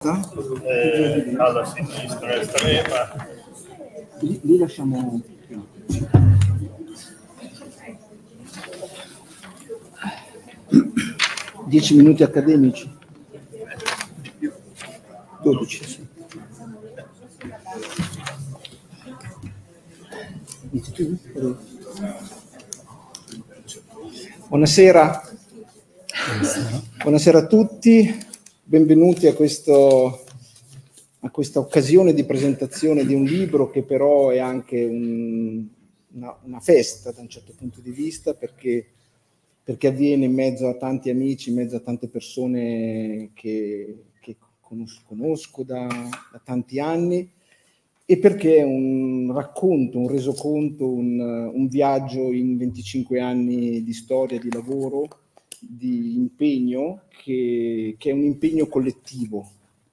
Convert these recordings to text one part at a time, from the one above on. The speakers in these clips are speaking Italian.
diretta? Alla sinistra estrema. Lì lasciamo... 10 minuti accademici. 12, sì. Buonasera. Buonasera a tutti, benvenuti a questa occasione di presentazione di un libro che però è anche una festa da un certo punto di vista, perché avviene in mezzo a tanti amici, in mezzo a tante persone che conosco da tanti anni, e perché è un racconto, un resoconto, un viaggio in 25 anni di storia, di lavoro, di impegno, che è un impegno collettivo.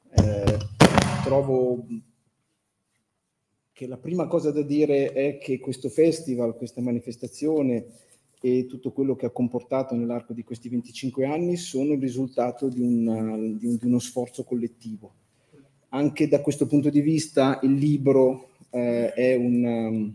Trovo che la prima cosa da dire è che questo festival, questa manifestazione e tutto quello che ha comportato nell'arco di questi 25 anni sono il risultato di uno sforzo collettivo. Anche da questo punto di vista il libro è un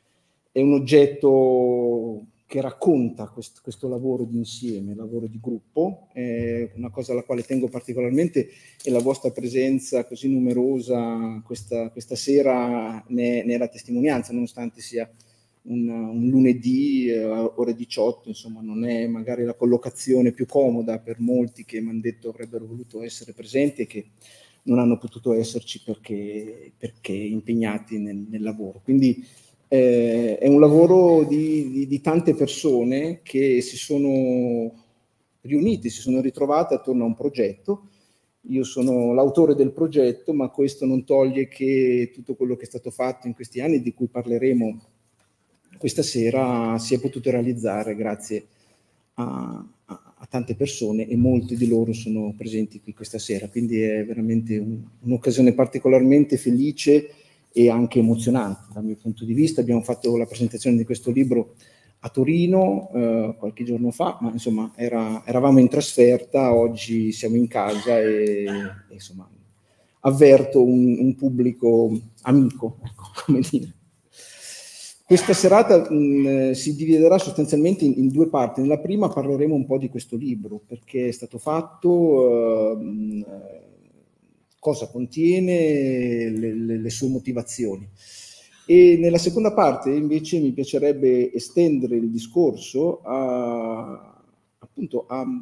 oggetto che racconta questo lavoro di insieme, lavoro di gruppo. Una cosa alla quale tengo particolarmente è la vostra presenza così numerosa questa sera, ne è la testimonianza, nonostante sia un lunedì ore 18, insomma non è magari la collocazione più comoda per molti che mi hanno detto avrebbero voluto essere presenti e che non hanno potuto esserci perché impegnati nel lavoro. Quindi è un lavoro di tante persone che si sono riunite, si sono ritrovate attorno a un progetto. Io sono l'autore del progetto, ma questo non toglie che tutto quello che è stato fatto in questi anni, di cui parleremo questa sera, si è potuto realizzare grazie a tante persone, e molti di loro sono presenti qui questa sera, quindi è veramente un'occasione particolarmente felice e anche emozionante dal mio punto di vista. Abbiamo fatto la presentazione di questo libro a Torino qualche giorno fa, ma insomma eravamo in trasferta, oggi siamo in casa e insomma avverto un pubblico amico, ecco, come dire. Questa serata si dividerà sostanzialmente in due parti. Nella prima parleremo un po' di questo libro, perché è stato fatto, cosa contiene, le sue motivazioni. E nella seconda parte invece mi piacerebbe estendere il discorso appunto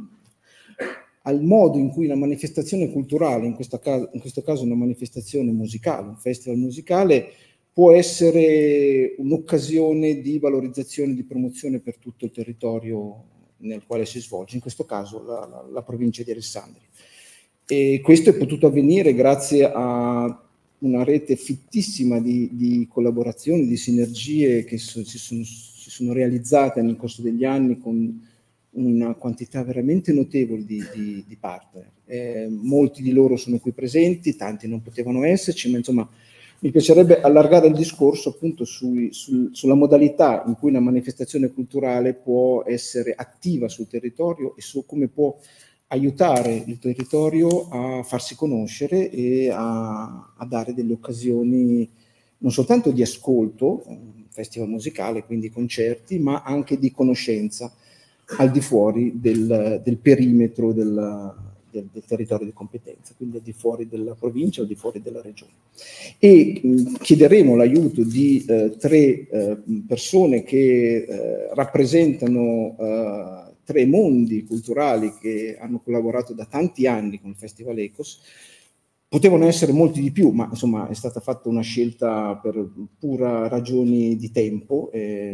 al modo in cui la manifestazione culturale, in questo caso una manifestazione musicale, un festival musicale, può essere un'occasione di valorizzazione, di promozione per tutto il territorio nel quale si svolge, in questo caso la provincia di Alessandria. E questo è potuto avvenire grazie a una rete fittissima di collaborazioni, di sinergie che si sono realizzate nel corso degli anni con una quantità veramente notevole di partner. Molti di loro sono qui presenti, tanti non potevano esserci, ma insomma mi piacerebbe allargare il discorso appunto sulla modalità in cui una manifestazione culturale può essere attiva sul territorio e su come può aiutare il territorio a farsi conoscere e a dare delle occasioni non soltanto di ascolto, un festival musicale, quindi concerti, ma anche di conoscenza al di fuori del perimetro del territorio di competenza, quindi al di fuori della provincia o al di fuori della regione. E chiederemo l'aiuto di tre persone che rappresentano tre mondi culturali che hanno collaborato da tanti anni con il Festival Ecos. Potevano essere molti di più, ma insomma è stata fatta una scelta per pura ragioni di tempo.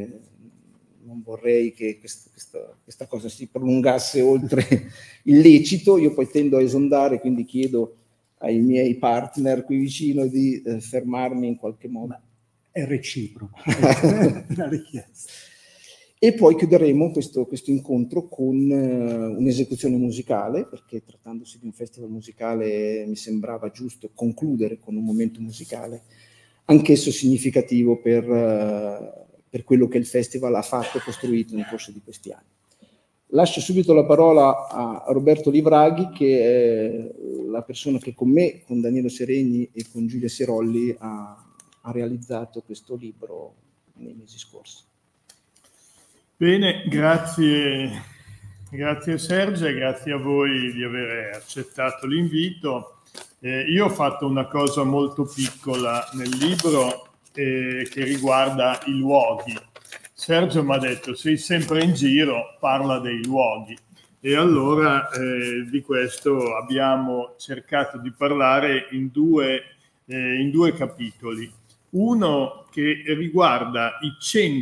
Non vorrei che questa cosa si prolungasse oltre il lecito. Io poi tendo a esondare, quindi chiedo ai miei partner qui vicino di fermarmi in qualche modo. È reciproco la richiesta. E poi chiuderemo questo incontro con un'esecuzione musicale, perché trattandosi di un festival musicale mi sembrava giusto concludere con un momento musicale, anch'esso significativo per quello che il festival ha fatto e costruito nel corso di questi anni. lascio subito la parola a Roberto Livraghi, che è la persona che con me, con Daniele Seregni e con Giulia Sirolli ha realizzato questo libro nei mesi scorsi. Bene, grazie Sergio e grazie a voi di aver accettato l'invito. Io ho fatto una cosa molto piccola nel libro che riguarda i luoghi. Sergio mi ha detto: sei sempre in giro, parla dei luoghi. E allora di questo abbiamo cercato di parlare in due capitoli. Uno che riguarda i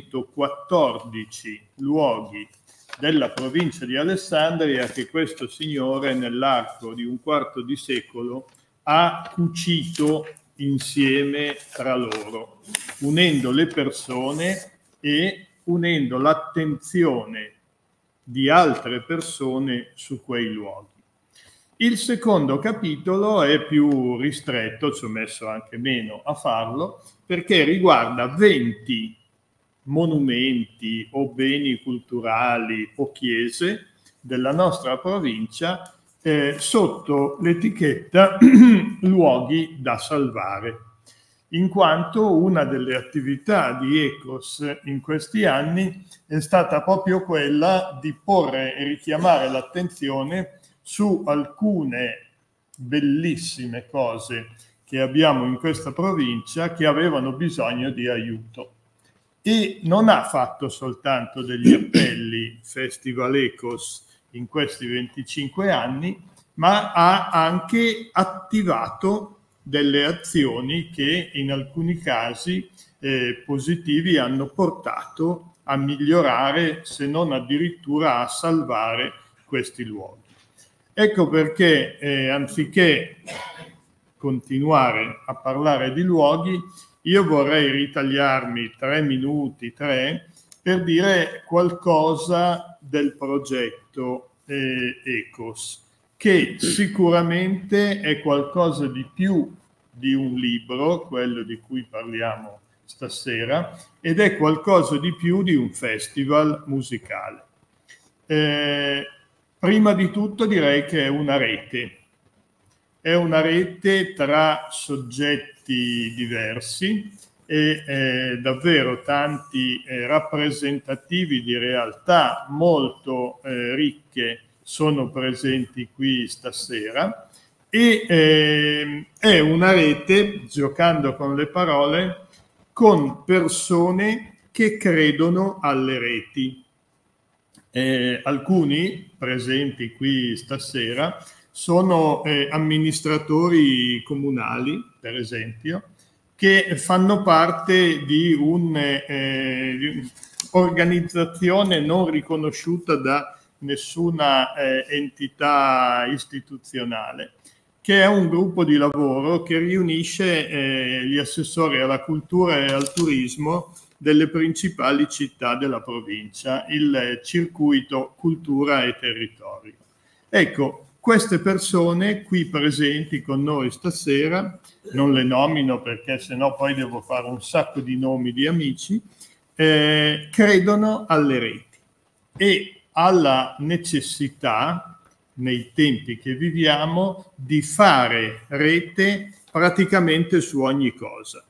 114 luoghi della provincia di Alessandria che questo signore nell'arco di un quarto di secolo ha cucito insieme tra loro, unendo le persone e unendo l'attenzione di altre persone su quei luoghi. Il secondo capitolo è più ristretto, ci ho messo anche meno a farlo, perché riguarda 20 monumenti o beni culturali o chiese della nostra provincia sotto l'etichetta luoghi da salvare, in quanto una delle attività di Ecos in questi anni è stata proprio quella di porre e richiamare l'attenzione su alcune bellissime cose che abbiamo in questa provincia che avevano bisogno di aiuto. E non ha fatto soltanto degli appelli Festival Ecos in questi 25 anni, ma ha anche attivato delle azioni che in alcuni casi positivi hanno portato a migliorare, se non addirittura a salvare questi luoghi. Ecco perché anziché continuare a parlare di luoghi, io vorrei ritagliarmi 3 minuti, per dire qualcosa del progetto Ecos, che sicuramente è qualcosa di più di un libro, quello di cui parliamo stasera, ed è qualcosa di più di un festival musicale. Prima di tutto direi che è una rete tra soggetti diversi e davvero tanti rappresentativi di realtà molto ricche sono presenti qui stasera e è una rete, giocando con le parole, con persone che credono alle reti. Alcuni presenti qui stasera sono amministratori comunali, per esempio, che fanno parte di un'organizzazione non riconosciuta da nessuna entità istituzionale, che è un gruppo di lavoro che riunisce gli assessori alla cultura e al turismo delle principali città della provincia, il circuito cultura e territorio. Ecco, queste persone qui presenti con noi stasera, non le nomino perché sennò poi devo fare un sacco di nomi di amici, credono alle reti e alla necessità, nei tempi che viviamo, di fare rete praticamente su ogni cosa.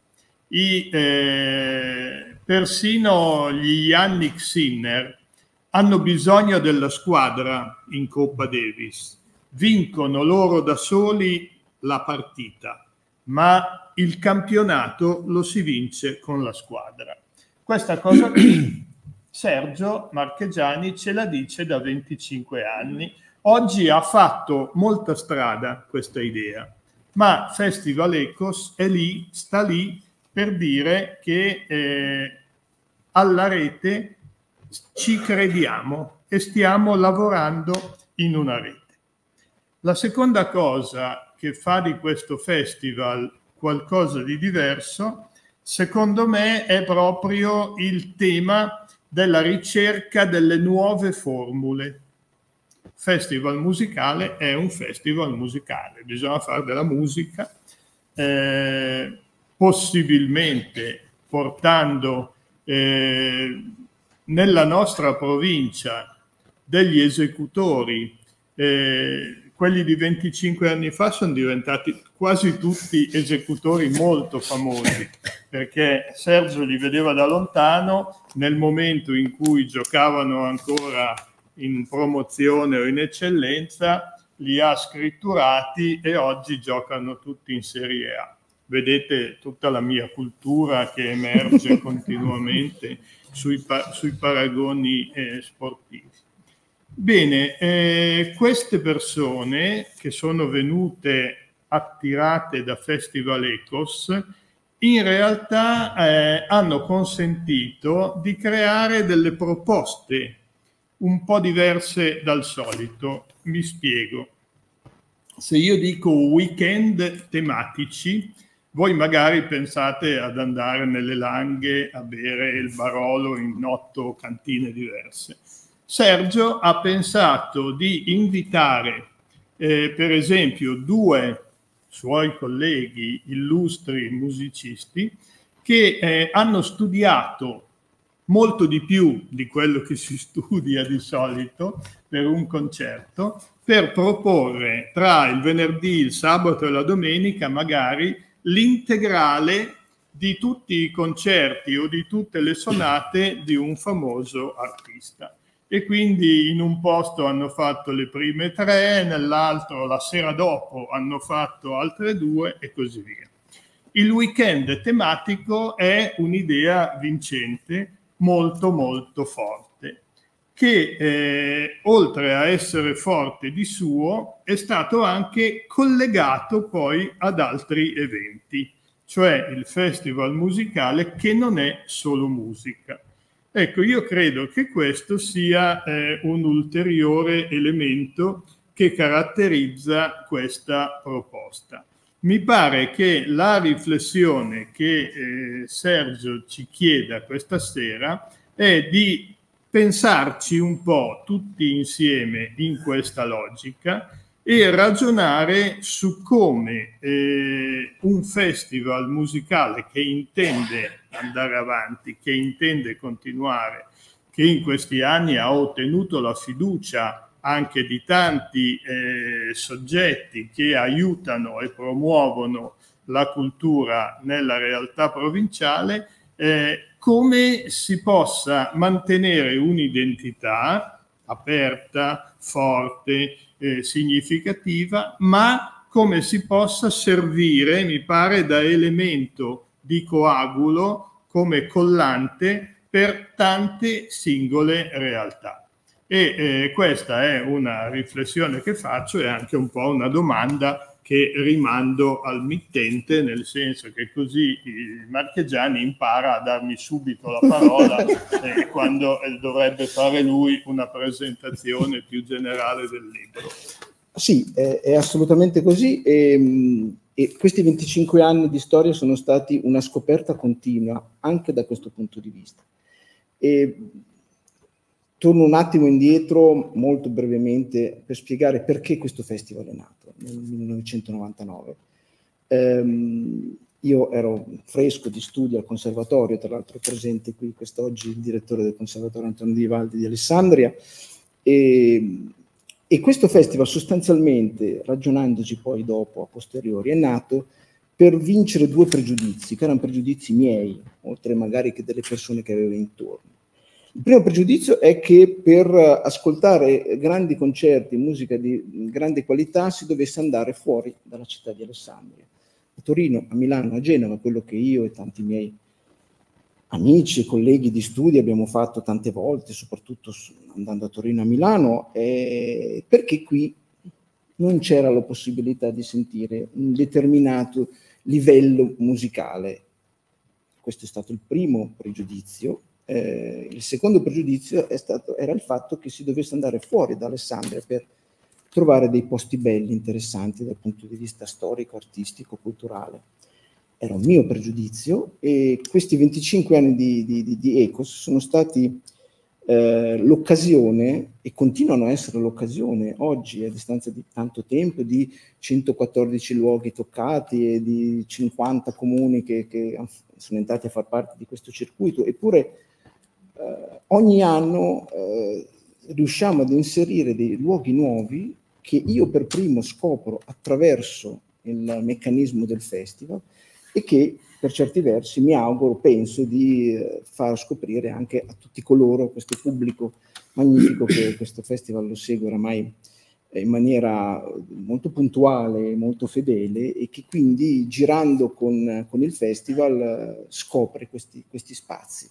Persino gli Yannick Sinner hanno bisogno della squadra in Coppa Davis. Vincono loro da soli la partita, ma il campionato lo si vince con la squadra. Questa cosa qui Sergio Marchegiani ce la dice da 25 anni. Oggi ha fatto molta strada questa idea, ma Festival Ecos è lì, sta lì per dire che alla rete ci crediamo e stiamo lavorando in una rete. La seconda cosa che fa di questo festival qualcosa di diverso, secondo me, è proprio il tema della ricerca delle nuove formule. Festival musicale è un festival musicale, bisogna fare della musica, possibilmente portando nella nostra provincia degli esecutori. Quelli di 25 anni fa sono diventati quasi tutti esecutori molto famosi, perché Sergio li vedeva da lontano, nel momento in cui giocavano ancora in promozione o in eccellenza, li ha scritturati e oggi giocano tutti in Serie A. Vedete tutta la mia cultura che emerge continuamente sui paragoni sportivi. Bene, queste persone che sono venute attirate da Festival Ecos in realtà hanno consentito di creare delle proposte un po' diverse dal solito. Mi spiego. Se io dico weekend tematici, voi magari pensate ad andare nelle Langhe a bere il Barolo in 8 cantine diverse. Sergio ha pensato di invitare, per esempio, 2 suoi colleghi illustri musicisti che hanno studiato molto di più di quello che si studia di solito per un concerto, per proporre tra il venerdì, il sabato e la domenica magari l'integrale di tutti i concerti o di tutte le sonate di un famoso artista. E quindi in un posto hanno fatto le prime 3, nell'altro la sera dopo hanno fatto altre 2 e così via. Il weekend tematico è un'idea vincente, molto molto forte, che oltre a essere forte di suo è stato anche collegato poi ad altri eventi, cioè il festival musicale che non è solo musica. Ecco, io credo che questo sia un ulteriore elemento che caratterizza questa proposta. Mi pare che la riflessione che Sergio ci chieda questa sera è di pensarci un po' tutti insieme in questa logica e ragionare su come un festival musicale che intende andare avanti, che intende continuare, che in questi anni ha ottenuto la fiducia anche di tanti soggetti che aiutano e promuovono la cultura nella realtà provinciale, come si possa mantenere un'identità aperta, forte, significativa, ma come si possa servire, mi pare, da elemento di coagulo come collante per tante singole realtà. E questa è una riflessione che faccio e anche un po' una domanda che rimando al mittente, nel senso che così il Marchegiani impara a darmi subito la parola quando dovrebbe fare lui una presentazione più generale del libro. Sì, è assolutamente così e questi 25 anni di storia sono stati una scoperta continua anche da questo punto di vista. Torno un attimo indietro, molto brevemente, per spiegare perché questo festival è nato nel 1999. Io ero fresco di studio al conservatorio, tra l'altro presente qui quest'oggi il direttore del conservatorio Antonio Di Valdi di Alessandria, e questo festival sostanzialmente, ragionandoci poi dopo, a posteriori, è nato per vincere 2 pregiudizi, che erano pregiudizi miei, oltre magari che delle persone che avevo intorno. Il primo pregiudizio è che per ascoltare grandi concerti, musica di grande qualità, si dovesse andare fuori dalla città di Alessandria. A Torino, a Milano, a Genova, quello che io e tanti miei amici e colleghi di studio abbiamo fatto tante volte, soprattutto andando a Torino e a Milano, perché qui non c'era la possibilità di sentire un determinato livello musicale. Questo è stato il primo pregiudizio. Il secondo pregiudizio era il fatto che si dovesse andare fuori da Alessandria per trovare dei posti belli, interessanti dal punto di vista storico, artistico, culturale. Era un mio pregiudizio e questi 25 anni di Ecos sono stati l'occasione, e continuano a essere l'occasione oggi, a distanza di tanto tempo, di 114 luoghi toccati e di 50 comuni che sono entrati a far parte di questo circuito, eppure ogni anno riusciamo ad inserire dei luoghi nuovi che io per primo scopro attraverso il meccanismo del festival e che per certi versi mi auguro, penso, di far scoprire anche a tutti coloro, questo pubblico magnifico che questo festival lo segue oramai in maniera molto puntuale, molto fedele, e che quindi girando con il festival scopre questi spazi.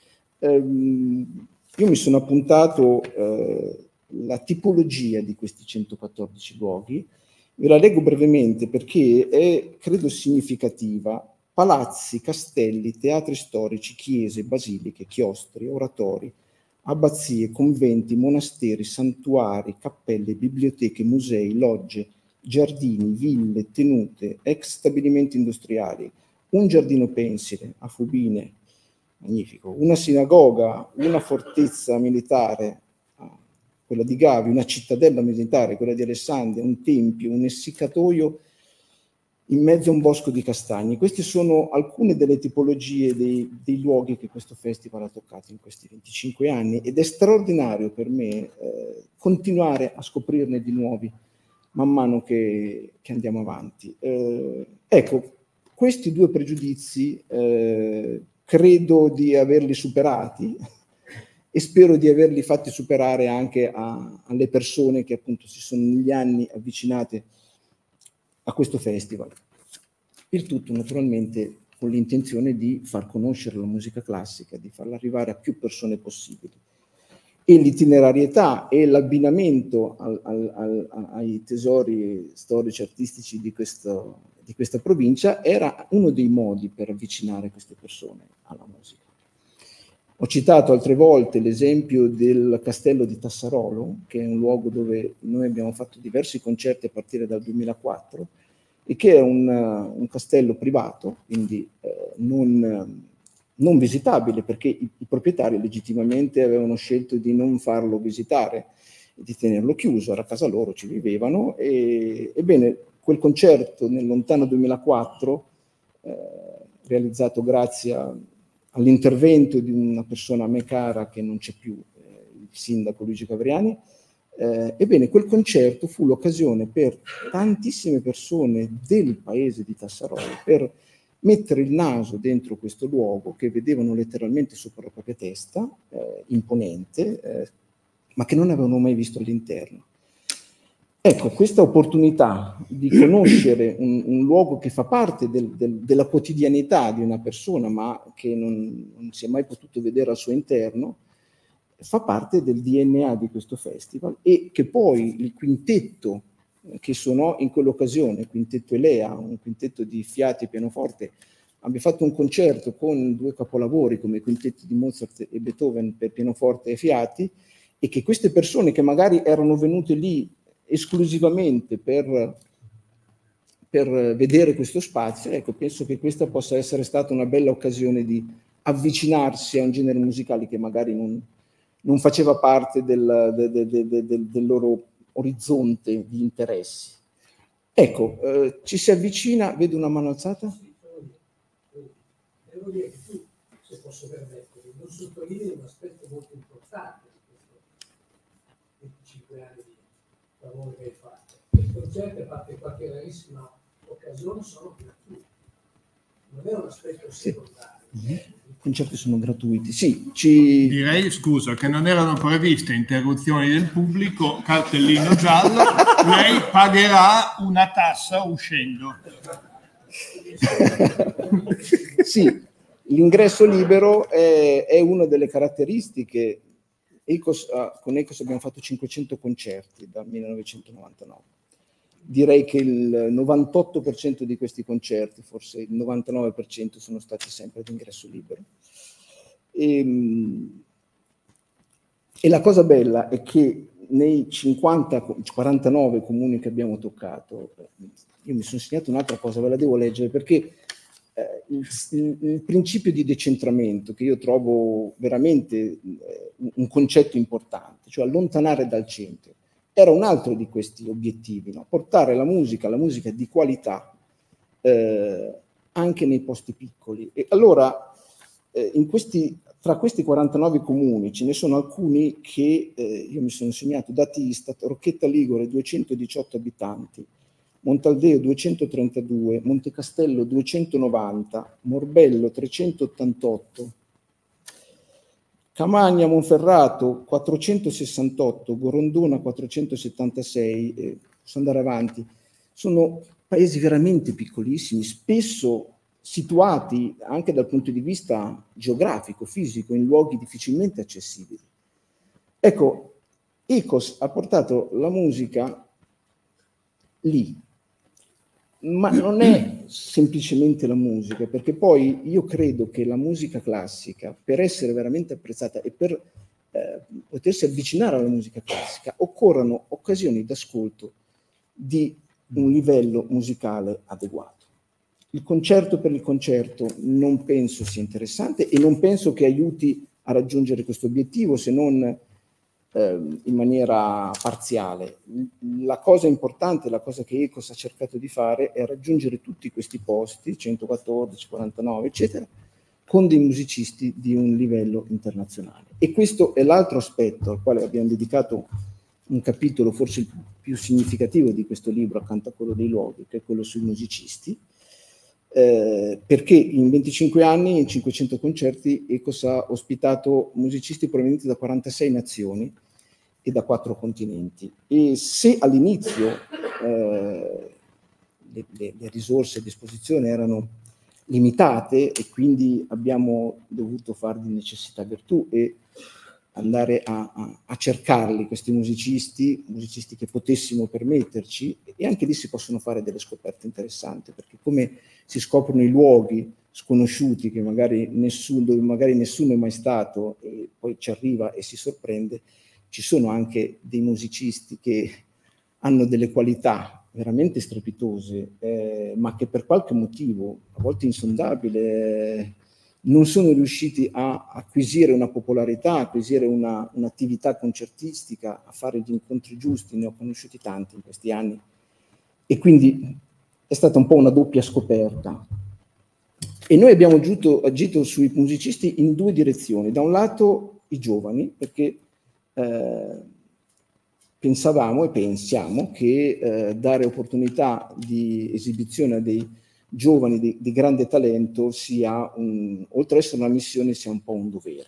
Io mi sono appuntato la tipologia di questi 114 luoghi, ve la leggo brevemente perché è, credo, significativa. Palazzi, castelli, teatri storici, chiese, basiliche, chiostri, oratori, abbazie, conventi, monasteri, santuari, cappelle, biblioteche, musei, logge, giardini, ville, tenute, ex stabilimenti industriali, un giardino pensile a Fubine, magnifico, una sinagoga, una fortezza militare, quella di Gavi, una cittadella militare, quella di Alessandria, un tempio, un essiccatoio in mezzo a un bosco di castagni. Queste sono alcune delle tipologie dei luoghi che questo festival ha toccato in questi 25 anni, ed è straordinario per me continuare a scoprirne di nuovi man mano che andiamo avanti. Ecco, questi due pregiudizi credo di averli superati e spero di averli fatti superare anche alle persone che appunto si sono negli anni avvicinate a questo festival. Il tutto naturalmente con l'intenzione di far conoscere la musica classica, di farla arrivare a più persone possibili. E l'itinerarietà e l'abbinamento ai tesori storici artistici di questa provincia era uno dei modi per avvicinare queste persone alla musica. Ho citato altre volte l'esempio del castello di Tassarolo, che è un luogo dove noi abbiamo fatto diversi concerti a partire dal 2004, e che è un castello privato, quindi non visitabile, perché i proprietari legittimamente avevano scelto di non farlo visitare e di tenerlo chiuso, era a casa loro, ci vivevano, e ebbene quel concerto nel lontano 2004, realizzato grazie all'intervento di una persona a me cara che non c'è più, il sindaco Luigi Cavriani, ebbene quel concerto fu l'occasione per tantissime persone del paese di Tassarolo per mettere il naso dentro questo luogo che vedevano letteralmente sopra la propria testa, imponente, ma che non avevano mai visto all'interno. Ecco, questa opportunità di conoscere un luogo che fa parte della quotidianità di una persona, ma che non si è mai potuto vedere al suo interno, fa parte del DNA di questo festival, e che poi il quintetto che suonò in quell'occasione, il quintetto Elea, un quintetto di fiati e pianoforte, abbia fatto un concerto con due capolavori come i quintetti di Mozart e Beethoven per pianoforte e fiati, e che queste persone che magari erano venute lì esclusivamente per vedere questo spazio, ecco, penso che questa possa essere stata una bella occasione di avvicinarsi a un genere musicale che magari non faceva parte del loro orizzonte di interessi. Ecco, ci si avvicina, vedo una mano alzata? Devo dire che tu, se posso permettere, non sottolinei un aspetto molto importante di questi 25 anni di lavoro che hai fatto. I concerti, a parte qualche rarissima occasione, sono gratuiti. Non è un aspetto secondario. I concerti sono gratuiti, sì. Direi, scusa, che non erano previste interruzioni del pubblico, cartellino giallo, lei pagherà una tassa uscendo. Sì, l'ingresso libero è una delle caratteristiche. Con Ecos abbiamo fatto 500 concerti dal 1999. Direi che il 98% di questi concerti, forse il 99%, sono stati sempre ad ingresso libero. E la cosa bella è che nei 49 comuni che abbiamo toccato, io mi sono segnato un'altra cosa, ve la devo leggere, perché il principio di decentramento, che io trovo veramente un concetto importante, cioè allontanare dal centro, era un altro di questi obiettivi, no? Portare la musica di qualità anche nei posti piccoli. E allora tra questi 49 comuni ce ne sono alcuni che io mi sono segnato, dati Istat: Rocchetta Ligure 218 abitanti, Montaldeo 232, Montecastello 290, Morbello 388, Camagna Monferrato 468, Gorondona 476, posso andare avanti. Sono paesi veramente piccolissimi, spesso situati anche dal punto di vista geografico, fisico, in luoghi difficilmente accessibili. Ecco, Ecos ha portato la musica lì, ma non è semplicemente la musica, perché poi io credo che la musica classica, per essere veramente apprezzata e per potersi avvicinare alla musica classica, occorrono occasioni d'ascolto di un livello musicale adeguato. Il concerto per il concerto non penso sia interessante e non penso che aiuti a raggiungere questo obiettivo, se non in maniera parziale. La cosa importante, la cosa che Ecos ha cercato di fare è raggiungere tutti questi posti, 114, 49, eccetera, con dei musicisti di un livello internazionale. E questo è l'altro aspetto al quale abbiamo dedicato un capitolo forse il più significativo di questo libro, accanto a quello dei luoghi, che è quello sui musicisti, perché in 25 anni, in 500 concerti, Ecos ha ospitato musicisti provenienti da 46 nazioni e da 4 continenti. E se all'inizio le risorse a disposizione erano limitate e quindi abbiamo dovuto fare di necessità virtù e andare a cercarli, questi musicisti che potessimo permetterci, e anche lì si possono fare delle scoperte interessanti, perché come si scoprono i luoghi sconosciuti che magari dove magari nessuno è mai stato e poi ci arriva e si sorprende, ci sono anche dei musicisti che hanno delle qualità veramente strepitose, ma che per qualche motivo, a volte insondabile, non sono riusciti a acquisire una popolarità, a acquisire un'attività concertistica, a fare gli incontri giusti. Ne ho conosciuti tanti in questi anni. E quindi è stata un po' una doppia scoperta. E noi abbiamo agito sui musicisti in 2 direzioni. Da un lato i giovani, perché pensavamo e pensiamo che dare opportunità di esibizione a dei giovani di grande talento sia, oltre ad essere una missione, sia un po' un dovere.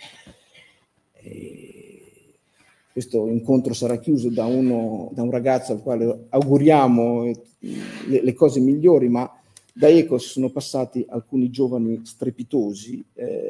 Questo incontro sarà chiuso da un ragazzo al quale auguriamo le cose migliori, ma da Ecos sono passati alcuni giovani strepitosi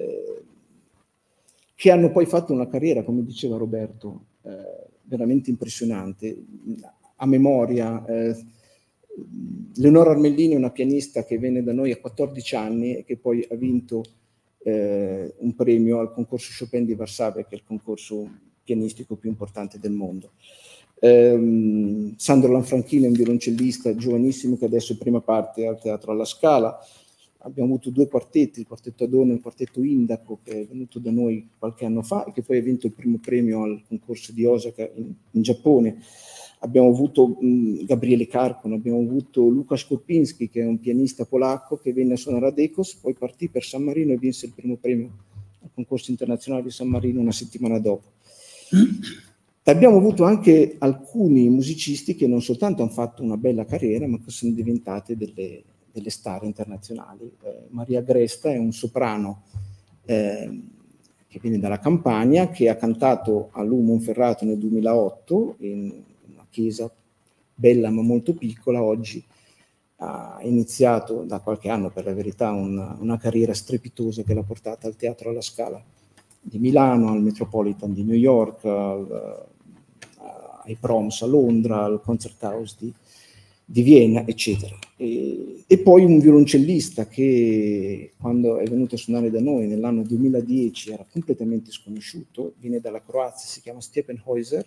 che hanno poi fatto una carriera, come diceva Roberto, veramente impressionante. A memoria, Leonora Armellini è una pianista che venne da noi a 14 anni e che poi ha vinto un premio al concorso Chopin di Varsavia, che è il concorso pianistico più importante del mondo. Sandro Lanfranchini è un violoncellista giovanissimo che adesso è prima parte al Teatro alla Scala. Abbiamo avuto 2 quartetti, il quartetto Adorno e il quartetto Indaco, che è venuto da noi qualche anno fa e che poi ha vinto il primo premio al concorso di Osaka in Giappone. Abbiamo avuto Gabriele Carcono, abbiamo avuto Luca Skorpinski, che è un pianista polacco che venne a suonare ad Ecos, poi partì per San Marino e vinse il primo premio al concorso internazionale di San Marino una settimana dopo. Abbiamo avuto anche alcuni musicisti che non soltanto hanno fatto una bella carriera, ma che sono diventate delle star internazionali. Maria Gresta è un soprano che viene dalla Campania, che ha cantato a Lu Monferrato nel 2008 in una chiesa bella ma molto piccola. Oggi ha iniziato da qualche anno, per la verità, una carriera strepitosa che l'ha portata al Teatro alla Scala di Milano, al Metropolitan di New York, ai Proms a Londra, al Concert House di Vienna, eccetera. E poi un violoncellista che quando è venuto a suonare da noi nell'anno 2010 era completamente sconosciuto, viene dalla Croazia, si chiama Stjepan Heuser,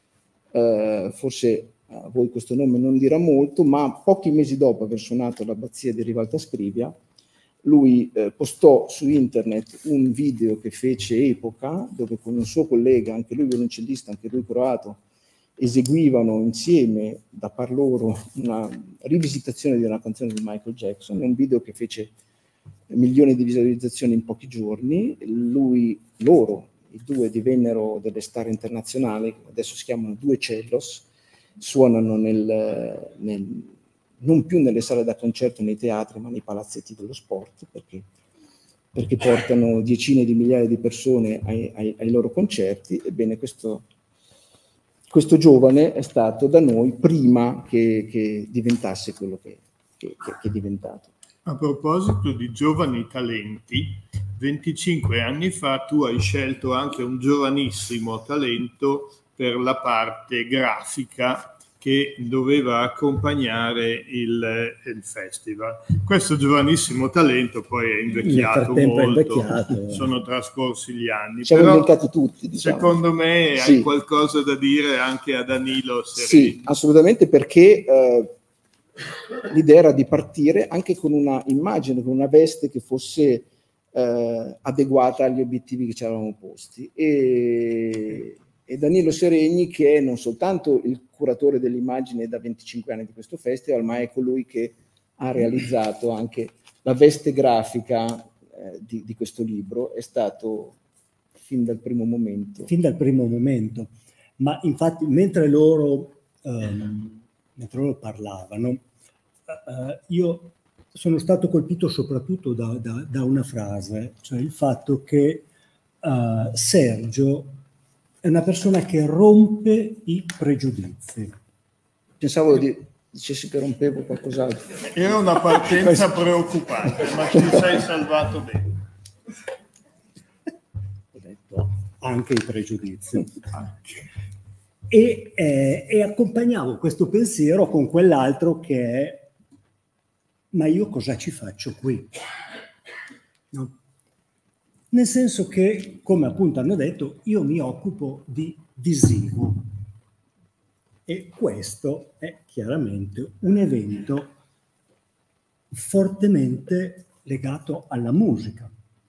forse a voi questo nome non dirà molto, ma pochi mesi dopo aver suonato all'abbazia di Rivalta Scrivia, lui postò su internet un video che fece epoca, dove con un suo collega, anche lui violoncellista, anche lui croato, eseguivano insieme da par loro una rivisitazione di una canzone di Michael Jackson, un video che fece milioni di visualizzazioni in pochi giorni. Loro, i due, divennero delle star internazionali, adesso si chiamano Due Cellos, suonano non più nelle sale da concerto, nei teatri, ma nei palazzetti dello sport, perché portano decine di migliaia di persone ai loro concerti. Ebbene, questo giovane è stato da noi prima che diventasse quello che è diventato. A proposito di giovani talenti, 25 anni fa tu hai scelto anche un giovanissimo talento per la parte grafica che doveva accompagnare il festival. Questo giovanissimo talento poi è invecchiato molto, sono trascorsi gli anni. Ci hanno invecchiati tutti, diciamo. Secondo me sì. Hai qualcosa da dire anche a Danilo Seregni. Sì, assolutamente, perché l'idea era di partire anche con una immagine, con una veste che fosse adeguata agli obiettivi che ci eravamo posti. E Danilo Seregni, che è non soltanto il curatore dell'immagine da 25 anni di questo festival, ma è colui che ha realizzato anche la veste grafica di questo libro, è stato fin dal primo momento. Fin dal primo momento. Ma infatti mentre loro parlavano, io sono stato colpito soprattutto da una frase, cioè il fatto che Sergio è una persona che rompe i pregiudizi. Pensavo dicessi che rompevo qualcos'altro. Era una partenza preoccupante, ma ti sei salvato bene. Ho detto anche i pregiudizi. E accompagnavo questo pensiero con quell'altro che è: ma io cosa ci faccio qui? No? Nel senso che, come appunto hanno detto, io mi occupo di visivo. E questo è chiaramente un evento fortemente legato alla musica.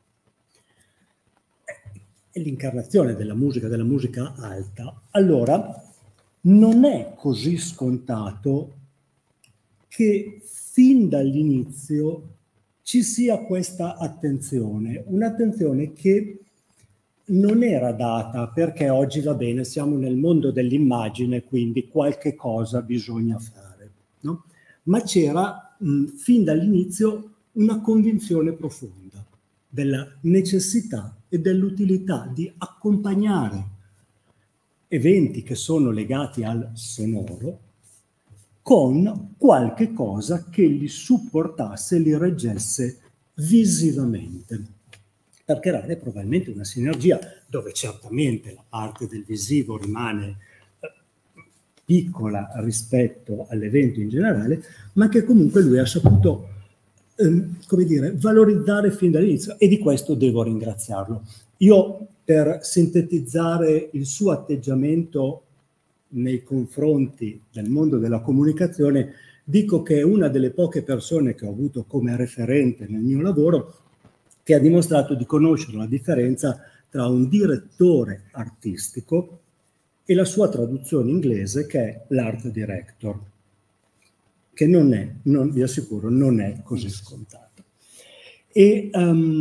È l'incarnazione della musica alta. Allora, non è così scontato che fin dall'inizio ci sia questa attenzione, un'attenzione che non era data perché oggi va bene, siamo nel mondo dell'immagine, quindi qualche cosa bisogna fare, no? Ma c'era fin dall'inizio una convinzione profonda della necessità e dell'utilità di accompagnare eventi che sono legati al sonoro con qualche cosa che li supportasse, li reggesse visivamente, per creare probabilmente una sinergia dove certamente la parte del visivo rimane piccola rispetto all'evento in generale, ma che comunque lui ha saputo come dire, valorizzare fin dall'inizio, e di questo devo ringraziarlo. Io, per sintetizzare il suo atteggiamento nei confronti del mondo della comunicazione, dico che è una delle poche persone che ho avuto come referente nel mio lavoro che ha dimostrato di conoscere la differenza tra un direttore artistico e la sua traduzione inglese, che è l'art director, che vi assicuro, non è così scontato. E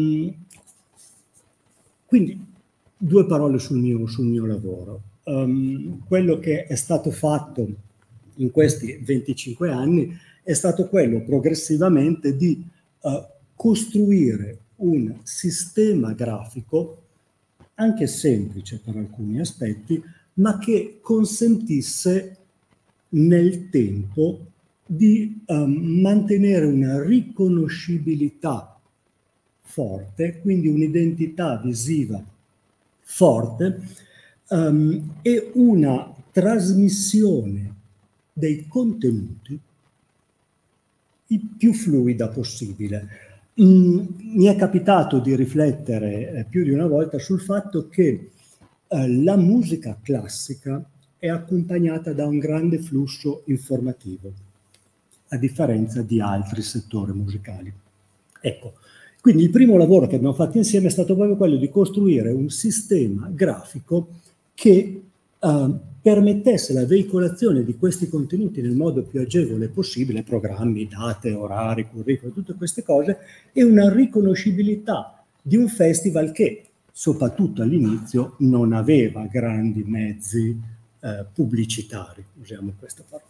quindi due parole sul mio lavoro. Quello che è stato fatto in questi 25 anni è stato quello progressivamente di costruire un sistema grafico, anche semplice per alcuni aspetti, ma che consentisse nel tempo di mantenere una riconoscibilità forte, quindi un'identità visiva forte, e una trasmissione dei contenuti il più fluida possibile. Mi è capitato di riflettere più di una volta sul fatto che la musica classica è accompagnata da un grande flusso informativo, a differenza di altri settori musicali. Ecco, quindi il primo lavoro che abbiamo fatto insieme è stato proprio quello di costruire un sistema grafico che permettesse la veicolazione di questi contenuti nel modo più agevole possibile, programmi, date, orari, curriculum, tutte queste cose, e una riconoscibilità di un festival che, soprattutto all'inizio, non aveva grandi mezzi pubblicitari, usiamo questa parola.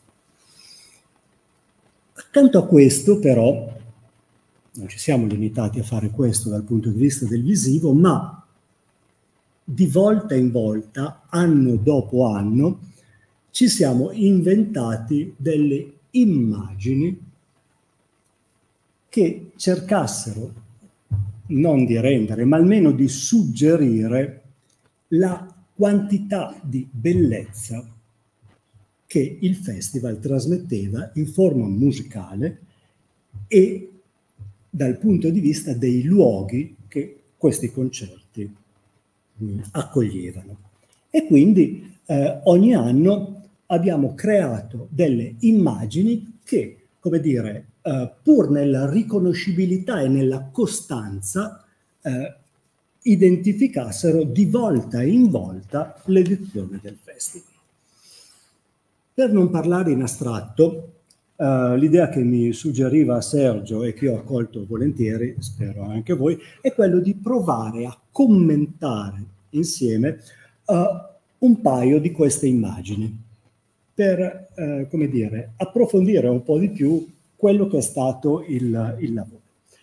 Accanto a questo, però, non ci siamo limitati a fare questo dal punto di vista del visivo, ma di volta in volta, anno dopo anno, ci siamo inventati delle immagini che cercassero non di rendere, ma almeno di suggerire la quantità di bellezza che il festival trasmetteva in forma musicale e dal punto di vista dei luoghi che questi concerti accoglievano. E quindi ogni anno abbiamo creato delle immagini che, come dire, pur nella riconoscibilità e nella costanza, identificassero di volta in volta l'edizione del festival. Per non parlare in astratto, l'idea che mi suggeriva Sergio e che io ho accolto volentieri, spero anche voi, è quello di provare a commentare insieme un paio di queste immagini per, come dire, approfondire un po' di più quello che è stato il lavoro.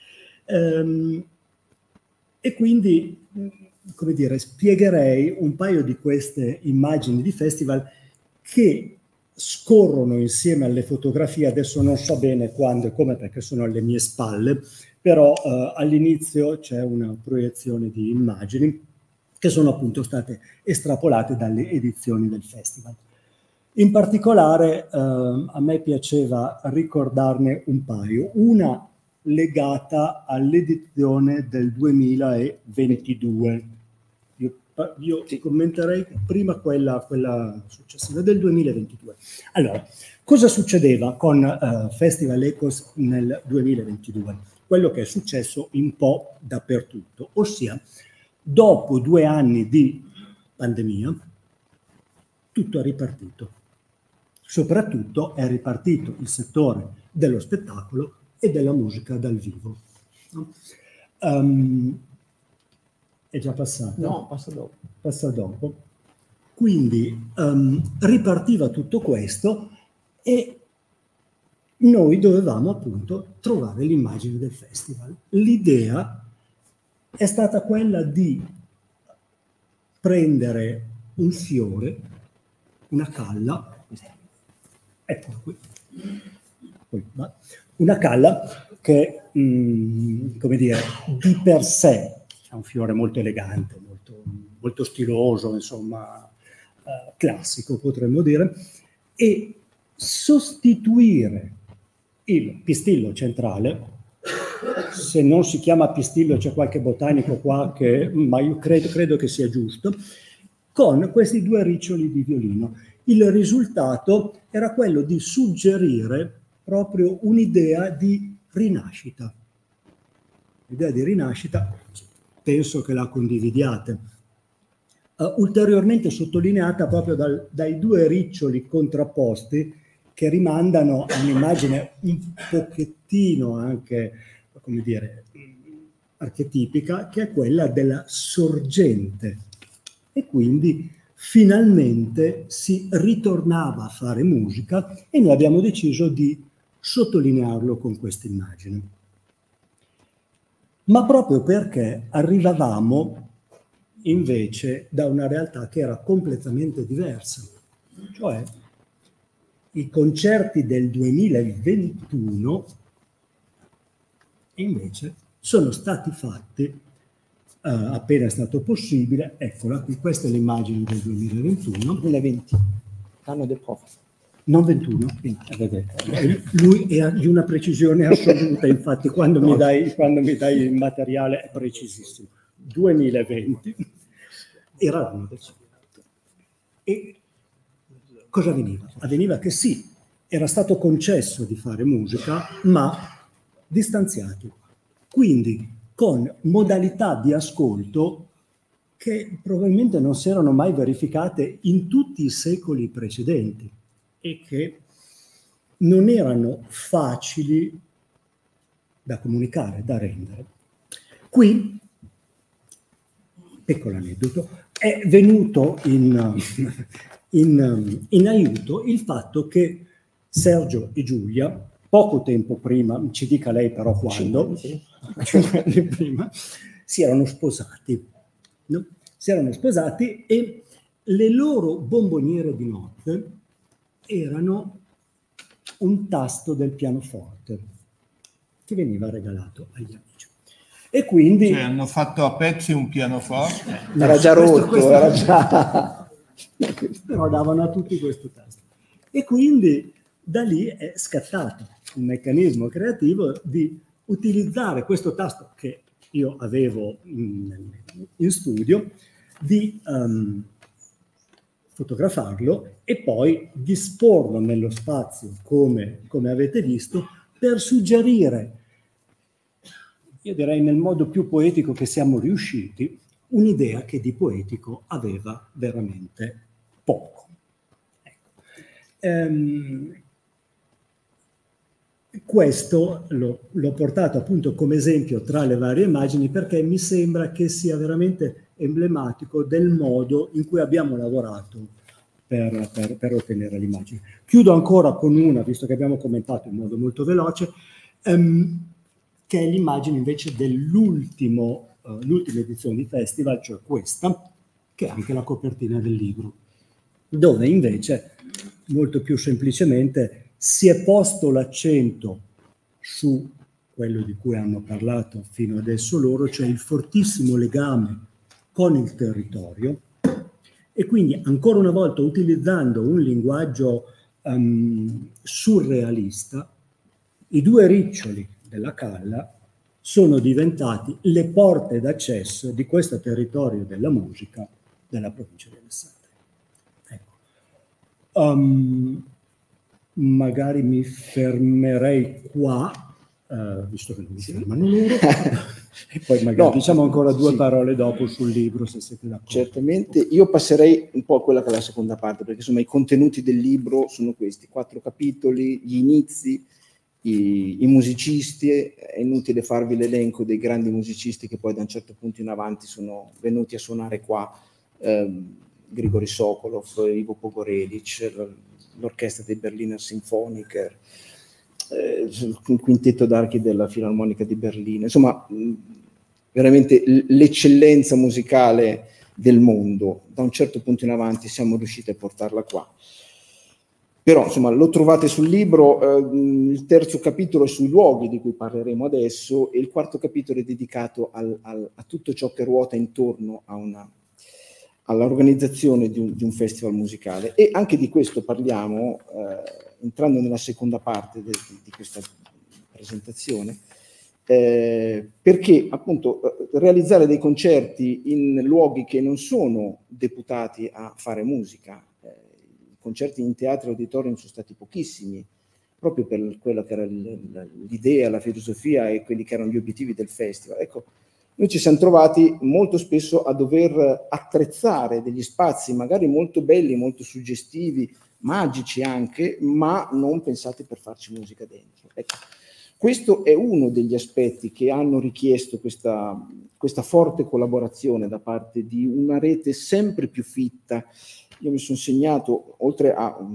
E quindi, come dire, spiegherei un paio di queste immagini di festival che scorrono insieme alle fotografie. Adesso non so bene quando e come perché sono alle mie spalle, però all'inizio c'è una proiezione di immagini che sono appunto state estrapolate dalle edizioni del festival. In particolare a me piaceva ricordarne un paio, una legata all'edizione del 2022. Io sì, commenterei prima quella successiva, del 2022. Allora, cosa succedeva con Festival Ecos nel 2022? Quello che è successo un po' dappertutto, ossia, dopo 2 anni di pandemia, tutto è ripartito. Soprattutto è ripartito il settore dello spettacolo e della musica dal vivo. No? È già passato? No, passa dopo. Passa dopo. Quindi ripartiva tutto questo e noi dovevamo appunto trovare l'immagine del festival. L'idea è stata quella di prendere un fiore, una calla, ecco qui, una calla che, come dire, di per sé è un fiore molto elegante, molto stiloso, insomma, classico potremmo dire, e sostituire il pistillo centrale, se non si chiama pistillo c'è qualche botanico qua ma io credo che sia giusto, con questi 2 riccioli di violino. Il risultato era quello di suggerire proprio un'idea di rinascita. L'idea di rinascita penso che la condividiate, ulteriormente sottolineata proprio dai 2 riccioli contrapposti che rimandano a un'immagine un pochettino anche, come dire, archetipica, che è quella della sorgente. E quindi finalmente si ritornava a fare musica e noi abbiamo deciso di sottolinearlo con questa immagine. Ma proprio perché arrivavamo invece da una realtà che era completamente diversa, cioè i concerti del 2021 invece sono stati fatti appena è stato possibile. Eccola qui, questa è l'immagine del 2021. 2020, anno del prof. Non 21, lui è di una precisione assoluta, infatti quando mi dai il materiale è precisissimo. 2020 era l'anno del Sovieto. E cosa avveniva? Avveniva che sì, era stato concesso di fare musica, ma distanziati. Quindi con modalità di ascolto che probabilmente non si erano mai verificate in tutti i secoli precedenti e che non erano facili da comunicare, da rendere. Qui, piccolo aneddoto, è venuto in aiuto il fatto che Sergio e Giulia, poco tempo prima, ci dica lei però quando, 5 anni prima, si erano sposati. No? Si erano sposati e le loro bomboniere di notte erano un tasto del pianoforte che veniva regalato agli amici. E quindi... Cioè, hanno fatto a pezzi un pianoforte? Era già rotto, era già... Però davano a tutti questo tasto. E quindi da lì è scattato un meccanismo creativo di utilizzare questo tasto che io avevo in studio, di fotografarlo e poi disporlo nello spazio come avete visto per suggerire, io direi nel modo più poetico che siamo riusciti, un'idea che di poetico aveva veramente poco. Ecco. Questo l'ho portato appunto come esempio tra le varie immagini perché mi sembra che sia veramente emblematico del modo in cui abbiamo lavorato per ottenere l'immagine. Chiudo ancora con una, visto che abbiamo commentato in modo molto veloce, che è l'immagine invece dell'ultima edizione di festival, cioè questa, che è anche la copertina del libro, dove invece molto più semplicemente si è posto l'accento su quello di cui hanno parlato fino adesso loro, cioè il fortissimo legame con il territorio, e quindi ancora una volta utilizzando un linguaggio surrealista, i due riccioli della Calla sono diventati le porte d'accesso di questo territorio della musica della provincia di Alessandria. Ecco. Magari mi fermerei qua, visto che non mi fermano loro, e poi magari diciamo ancora due parole dopo sul libro, se siete d'accordo. Certamente, io passerei un po' a quella che è la seconda parte, perché insomma i contenuti del libro sono questi, 4 capitoli, gli inizi, i musicisti, è inutile farvi l'elenco dei grandi musicisti che poi da un certo punto in avanti sono venuti a suonare qua, Grigori Sokolov, Ivo Pogorelic, l'orchestra dei Berliner Symphoniker, il quintetto d'archi della Filarmonica di Berlino, insomma veramente l'eccellenza musicale del mondo. Da un certo punto in avanti siamo riusciti a portarla qua. Però insomma lo trovate sul libro, il terzo capitolo è sui luoghi di cui parleremo adesso e il quarto capitolo è dedicato a tutto ciò che ruota intorno all'organizzazione di un festival musicale, e anche di questo parliamo entrando nella seconda parte di questa presentazione, perché appunto realizzare dei concerti in luoghi che non sono deputati a fare musica, i concerti in teatri e auditorium sono stati pochissimi, proprio per quella che era l'idea, la filosofia e quelli che erano gli obiettivi del festival. Ecco, noi ci siamo trovati molto spesso a dover attrezzare degli spazi magari molto belli, molto suggestivi, magici anche, ma non pensati per farci musica dentro. Ecco, questo è uno degli aspetti che hanno richiesto questa forte collaborazione da parte di una rete sempre più fitta. Io mi sono segnato, oltre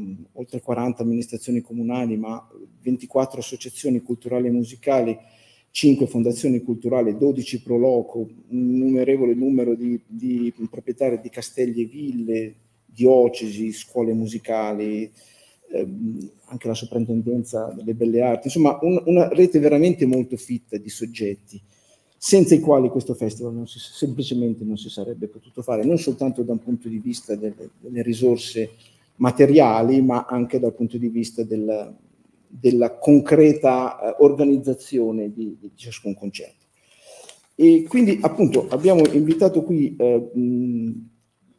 40 amministrazioni comunali, ma 24 associazioni culturali e musicali, 5 fondazioni culturali, 12 pro loco, un innumerevole numero di proprietari di castelli e ville, diocesi, scuole musicali, anche la soprintendenza delle belle arti, insomma una rete veramente molto fitta di soggetti, senza i quali questo festival semplicemente non si sarebbe potuto fare, non soltanto da un punto di vista delle risorse materiali, ma anche dal punto di vista della concreta organizzazione di ciascun concerto. E quindi appunto abbiamo invitato qui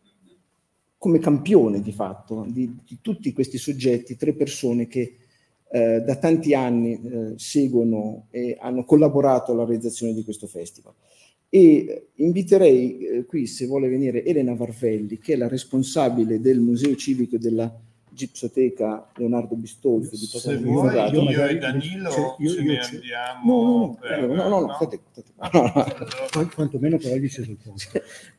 come campione di fatto di tutti questi soggetti 3 persone che da tanti anni seguono e hanno collaborato alla realizzazione di questo festival. E inviterei qui, se vuole venire, Elena Varvelli, che è la responsabile del Museo Civico della Gipsoteca Leonardo Bistolfi di Se Casale vuoi, Monferrato. io e Danilo ce ne andiamo. No, state. Allora. Quantomeno però gli c'è sul posto.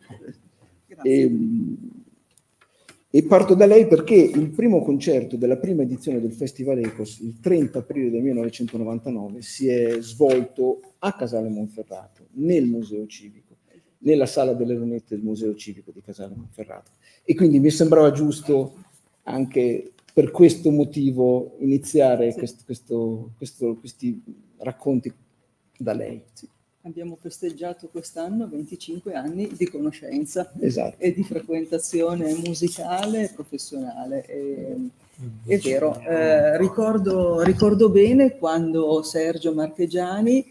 E parto da lei perché il primo concerto della prima edizione del Festival Ecos, il 30 aprile del 1999, si è svolto a Casale Monferrato, nel Museo Civico, nella Sala delle Lunette del Museo Civico di Casale Monferrato. E quindi mi sembrava giusto anche per questo motivo iniziare questi racconti da lei. Sì. Abbiamo festeggiato quest'anno 25 anni di conoscenza, esatto, e di frequentazione musicale e professionale. È vero, ricordo bene quando Sergio Marchegiani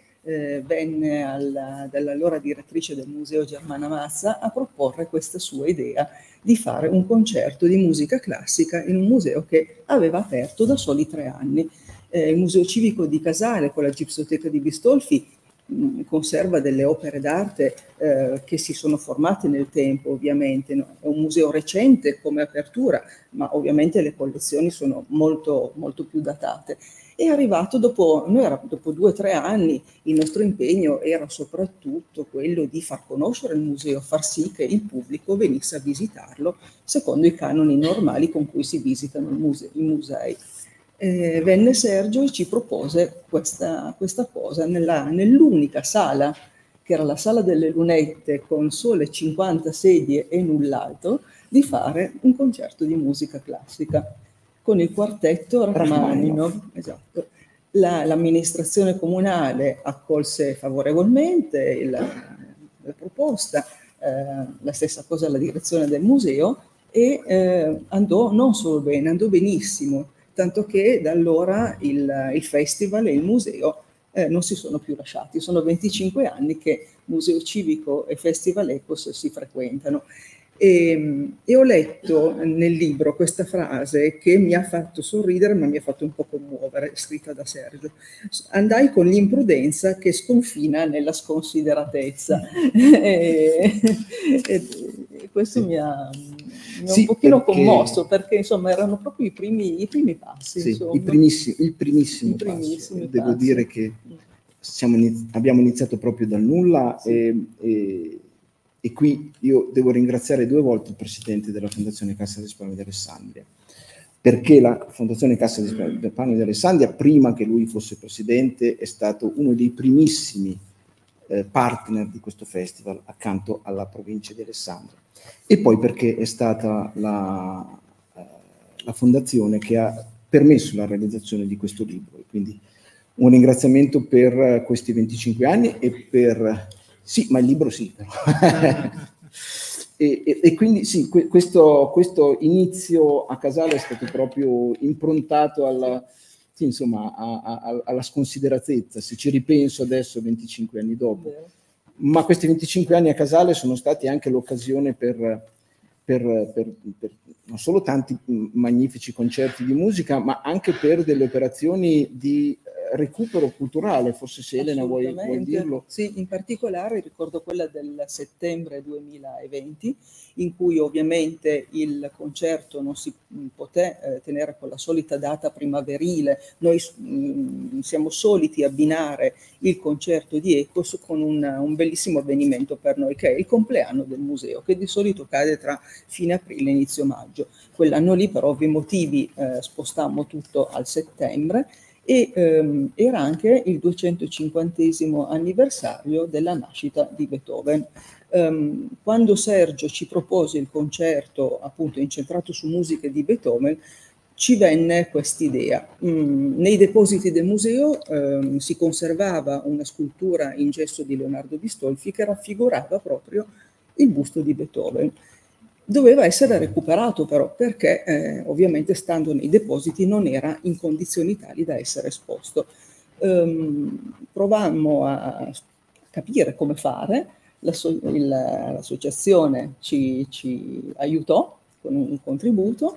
venne dall'allora direttrice del Museo Germana Mazza a proporre questa sua idea di fare un concerto di musica classica in un museo che aveva aperto da soli 3 anni. Il Museo Civico di Casale, con la Gipsoteca di Bistolfi, conserva delle opere d'arte che si sono formate nel tempo, ovviamente. No? È un museo recente come apertura, ma ovviamente le collezioni sono molto, molto più datate. È arrivato dopo 2 o 3 anni, il nostro impegno era soprattutto quello di far conoscere il museo, far sì che il pubblico venisse a visitarlo secondo i canoni normali con cui si visitano i musei. Venne Sergio e ci propose questa cosa nell'unica sala, che era la Sala delle Lunette, con sole 50 sedie e null'altro, di fare un concerto di musica classica con il quartetto Rachmaninov. Esatto. L'amministrazione comunale accolse favorevolmente la proposta, la stessa cosa la direzione del museo, e andò non solo bene, andò benissimo, tanto che da allora il festival e il museo non si sono più lasciati. Sono 25 anni che Museo Civico e Festival Ecos si frequentano. E ho letto nel libro questa frase che mi ha fatto sorridere, ma mi ha fatto un po' commuovere, scritta da Sergio. Andai con l'imprudenza che sconfina nella sconsideratezza. E questo mi ha un pochino commosso, perché insomma erano proprio i primi passi. Sì, insomma. il primissimo passo. Devo dire che abbiamo iniziato proprio dal nulla, sì. E qui io devo ringraziare 2 volte il presidente della Fondazione Cassa di Risparmio di Alessandria, perché la Fondazione Cassa di Risparmio di Alessandria, prima che lui fosse presidente, è stato uno dei primissimi partner di questo festival accanto alla provincia di Alessandria, e poi perché è stata la fondazione che ha permesso la realizzazione di questo libro. Quindi un ringraziamento per questi 25 anni e per... Sì, ma il libro sì. e quindi sì, questo inizio a Casale è stato proprio improntato alla sconsideratezza, se ci ripenso adesso 25 anni dopo. Ma questi 25 anni a Casale sono stati anche l'occasione per non solo tanti magnifici concerti di musica, ma anche per delle operazioni di recupero culturale. Forse se Elena vuoi dirlo. Sì, in particolare ricordo quella del settembre 2020, in cui ovviamente il concerto non si poté tenere con la solita data primaverile. Noi siamo soliti abbinare il concerto di Ecos con un bellissimo avvenimento per noi, che è il compleanno del museo, che di solito cade tra fine aprile e inizio maggio. Quell'anno lì, per ovvi motivi, spostammo tutto al settembre, e era anche il 250° anniversario della nascita di Beethoven. Quando Sergio ci propose il concerto appunto incentrato su musiche di Beethoven, ci venne quest'idea. Nei depositi del museo si conservava una scultura in gesso di Leonardo Bistolfi che raffigurava proprio il busto di Beethoven. Doveva essere recuperato però, perché ovviamente stando nei depositi non era in condizioni tali da essere esposto. Provammo a capire come fare, l'associazione ci aiutò con un contributo,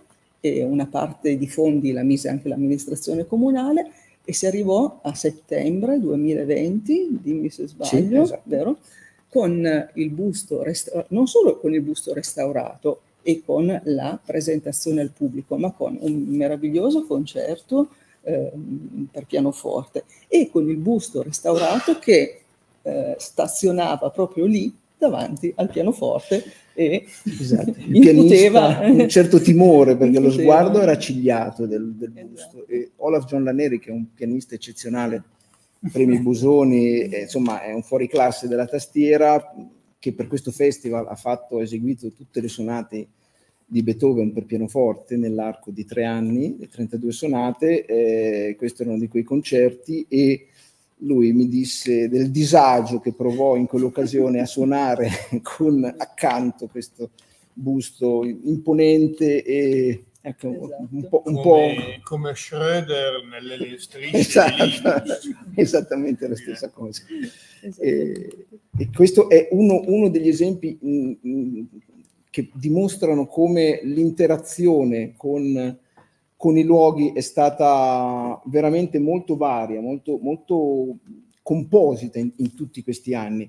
e una parte di fondi la mise anche l'amministrazione comunale, e si arrivò a settembre 2020, dimmi se sbaglio, Sì, esatto. vero? Con il busto non solo con il busto restaurato e con la presentazione al pubblico, ma con un meraviglioso concerto per pianoforte, e con il busto restaurato che stazionava proprio lì davanti al pianoforte e Esatto. Il incuteva pianista un certo timore, perché lo incuteva. sguardo era cigliato del Esatto. busto. E Olaf John Laneri, che è un pianista eccezionale, premi Busoni, insomma è un fuoriclasse della tastiera, che per questo festival ha eseguito tutte le sonate di Beethoven per pianoforte nell'arco di 3 anni, le 32 sonate. Questo era uno di quei concerti, e lui mi disse del disagio che provò in quell'occasione a suonare con accanto questo busto imponente, e ecco, Esatto. un po'... Come Schröder nelle strisce Esatto, di Linus. esattamente la stessa cosa. Esattamente. E questo è uno degli esempi che dimostrano come l'interazione con i luoghi è stata veramente molto varia, molto, molto composita in tutti questi anni.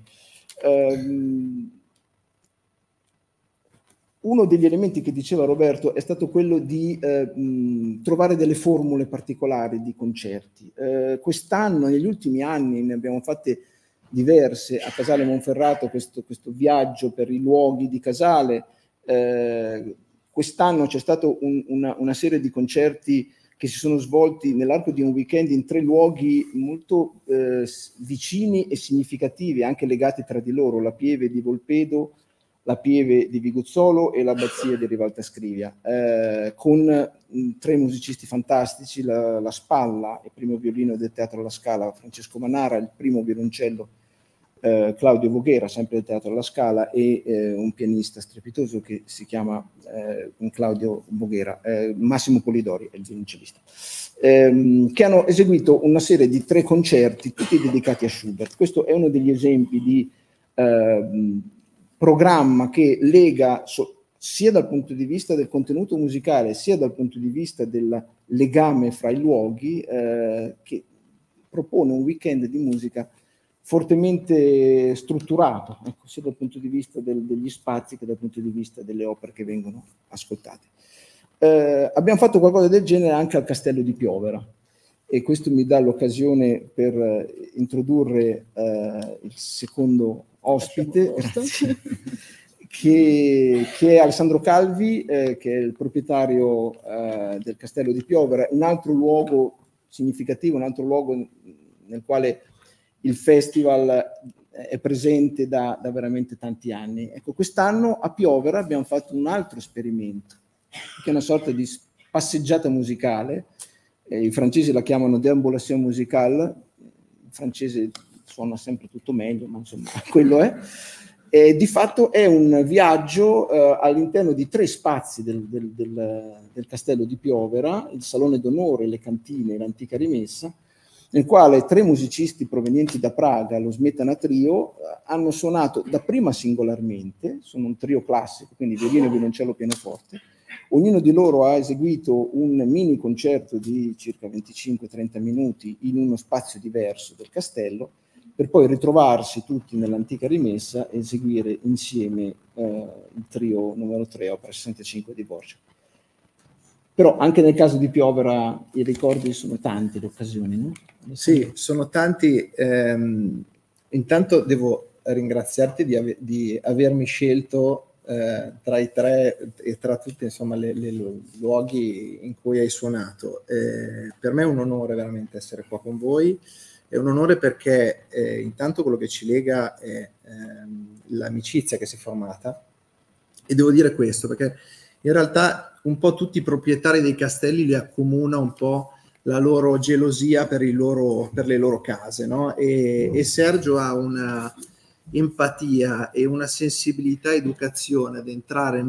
Uno degli elementi che diceva Roberto è stato quello di trovare delle formule particolari di concerti. Quest'anno, negli ultimi anni, ne abbiamo fatte diverse a Casale Monferrato, questo viaggio per i luoghi di Casale. Quest'anno c'è stata una serie di concerti che si sono svolti nell'arco di un weekend in 3 luoghi molto vicini e significativi, anche legati tra di loro: la Pieve di Volpedo, la Pieve di Viguzzolo e l'Abbazia di Rivalta Scrivia, con 3 musicisti fantastici: la Spalla, il primo violino del Teatro alla Scala, Francesco Manara, il primo violoncello Claudio Voghera, sempre del Teatro alla Scala, e un pianista strepitoso che si chiama Claudio Voghera, Massimo Polidori è il violoncellista, che hanno eseguito una serie di 3 concerti tutti dedicati a Schubert. Questo è uno degli esempi di programma che lega sia dal punto di vista del contenuto musicale sia dal punto di vista del legame fra i luoghi, che propone un weekend di musica fortemente strutturato, ecco, sia dal punto di vista degli spazi che dal punto di vista delle opere che vengono ascoltate. Abbiamo fatto qualcosa del genere anche al Castello di Piovera, e questo mi dà l'occasione per introdurre il secondo ospite, che è Alessandro Calvi, che è il proprietario del Castello di Piovera, un altro luogo significativo, un altro luogo nel quale il festival è presente da veramente tanti anni. Ecco, quest'anno a Piovera abbiamo fatto un altro esperimento, che è una sorta di passeggiata musicale. I francesi la chiamano déambulation musicale, il francese suona sempre tutto meglio, ma insomma quello è. E di fatto è un viaggio all'interno di 3 spazi del Castello di Piovera: il Salone d'Onore, le cantine e l'antica rimessa, nel quale 3 musicisti provenienti da Praga, lo Smetana Trio, hanno suonato dapprima singolarmente, sono un trio classico, quindi violino, violoncello, pianoforte. Ognuno di loro ha eseguito un mini concerto di circa 25-30 minuti in uno spazio diverso del castello, per poi ritrovarsi tutti nell'antica rimessa e eseguire insieme il trio numero 3, opera 65 di Dvořák. Però anche nel caso di Piovera i ricordi sono tanti, le occasioni, no? Sì, sono tanti. Intanto devo ringraziarti di avermi scelto tra i 3 e tra tutti, insomma, le luoghi in cui hai suonato. Per me è un onore veramente essere qua con voi. È un onore perché intanto quello che ci lega è l'amicizia che si è formata, e devo dire questo perché in realtà un po' tutti i proprietari dei castelli li accomuna un po' la loro gelosia per le loro case, no? E Sergio ha una empatia e una sensibilità e educazione ad entrare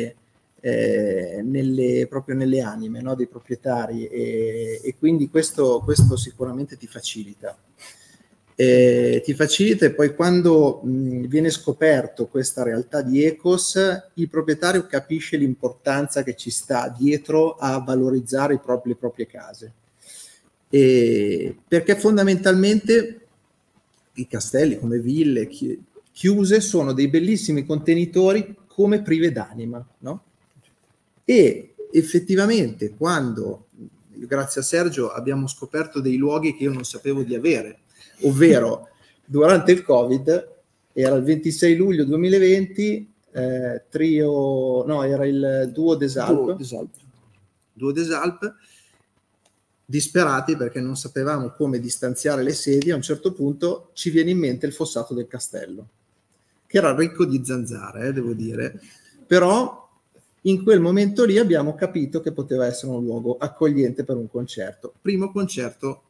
proprio nelle anime, no, dei proprietari, e quindi questo sicuramente ti facilita. ti facilita, e poi quando viene scoperto questa realtà di Ecos, il proprietario capisce l'importanza che ci sta dietro a valorizzare le proprie case. Perché fondamentalmente i castelli come ville chiuse sono dei bellissimi contenitori come prive d'anima, no? E effettivamente quando, grazie a Sergio, abbiamo scoperto dei luoghi che io non sapevo di avere, ovvero durante il Covid, era il 26 luglio 2020, era il Duo des Alpes, disperati perché non sapevamo come distanziare le sedie. A un certo punto ci viene in mente il fossato del castello, che era ricco di zanzare, devo dire, però in quel momento lì abbiamo capito che poteva essere un luogo accogliente per un concerto. Primo concerto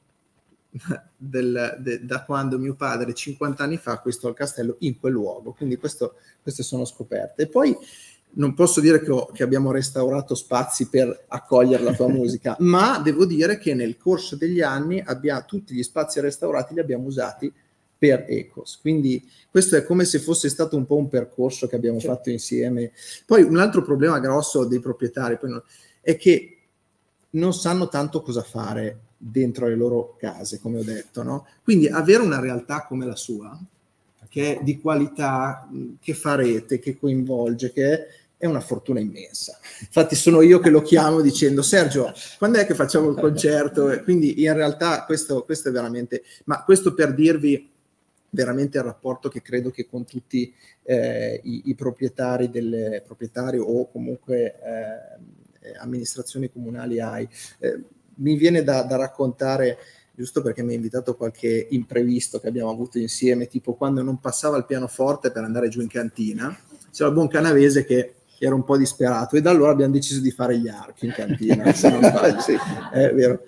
da quando mio padre 50 anni fa acquistò il castello in quel luogo, quindi queste sono scoperte. E poi non posso dire che abbiamo restaurato spazi per accogliere la tua musica, ma devo dire che nel corso degli anni tutti gli spazi restaurati li abbiamo usati per Ecos, quindi questo è come se fosse stato un po' un percorso che abbiamo fatto insieme. Poi un altro problema grosso dei proprietari è che non sanno tanto cosa fare dentro le loro case, come ho detto, no? Quindi avere una realtà come la sua, che è di qualità, che fa rete, che coinvolge, che è una fortuna immensa. Infatti sono io che lo chiamo dicendo: Sergio, quando è che facciamo il concerto? E quindi in realtà questo è veramente, ma questo per dirvi veramente il rapporto che credo che con tutti i proprietari o comunque amministrazioni comunali hai. Mi viene da raccontare, giusto perché mi ha invitato qualche imprevisto che abbiamo avuto insieme, tipo quando non passava il pianoforte per andare giù in cantina, c'era il buon Canavese che era un po' disperato, e da allora abbiamo deciso di fare gli archi in cantina, se non sbaglio. Sì, è vero.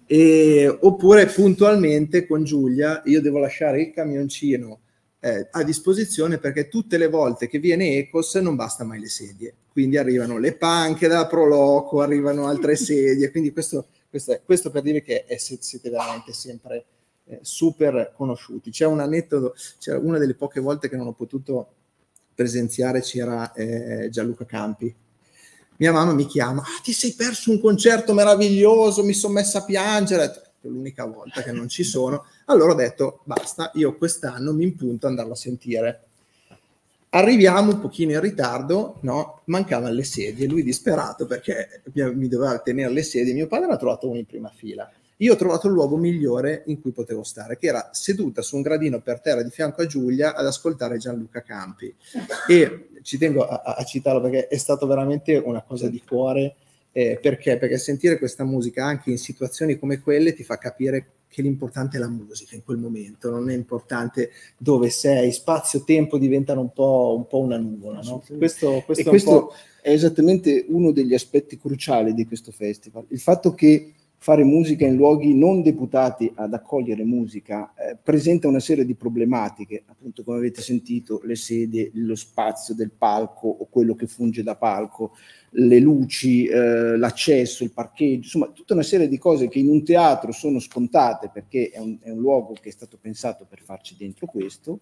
Oppure puntualmente con Giulia io devo lasciare il camioncino a disposizione, perché tutte le volte che viene Ecos non basta mai le sedie, quindi arrivano le panche da Proloco, arrivano altre sedie, quindi questo per dire che siete veramente sempre super conosciuti. C'è un aneddoto, c'era una delle poche volte che non ho potuto presenziare, c'era Gianluca Campi. Mia mamma mi chiama: ti sei perso un concerto meraviglioso, mi sono messa a piangere. È l'unica volta che non ci sono. Allora ho detto: basta, io quest'anno mi impunto ad andarlo a sentire. Arriviamo un pochino in ritardo, no? Mancavano le sedie, lui disperato perché mi doveva tenere le sedie. Mio padre l'ha trovato uno in prima fila. Io ho trovato il luogo migliore in cui potevo stare, che era seduta su un gradino per terra di fianco a Giulia ad ascoltare Gianluca Campi. E ci tengo a citarlo perché è stato veramente una cosa di cuore. Perché sentire questa musica anche in situazioni come quelle ti fa capire che l'importante è la musica in quel momento, non è importante dove sei, spazio, tempo diventano un po' una nuvola, no? Questo è esattamente uno degli aspetti cruciali di questo festival, il fatto che fare musica in luoghi non deputati ad accogliere musica presenta una serie di problematiche, appunto come avete sentito, le sedie, lo spazio del palco o quello che funge da palco, le luci, l'accesso, il parcheggio, insomma tutta una serie di cose che in un teatro sono scontate perché è un luogo che è stato pensato per farci dentro questo,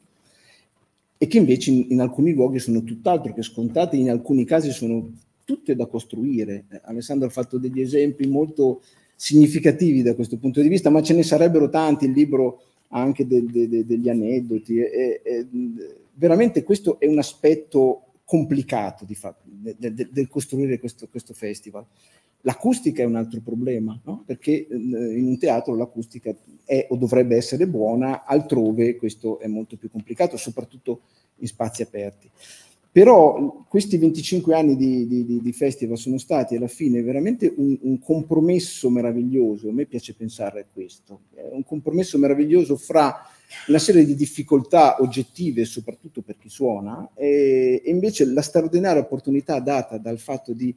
e che invece in alcuni luoghi sono tutt'altro che scontate, in alcuni casi sono tutte da costruire. Alessandro ha fatto degli esempi molto significativi da questo punto di vista, ma ce ne sarebbero tanti, il libro ha anche degli aneddoti, veramente questo è un aspetto complicato del costruire questo festival. L'acustica è un altro problema, no? Perché in un teatro l'acustica è o dovrebbe essere buona, altrove questo è molto più complicato, soprattutto in spazi aperti. Però questi 25 anni di festival sono stati alla fine veramente un compromesso meraviglioso, a me piace pensare a questo, un compromesso meraviglioso fra una serie di difficoltà oggettive, soprattutto per chi suona, e invece la straordinaria opportunità data dal fatto di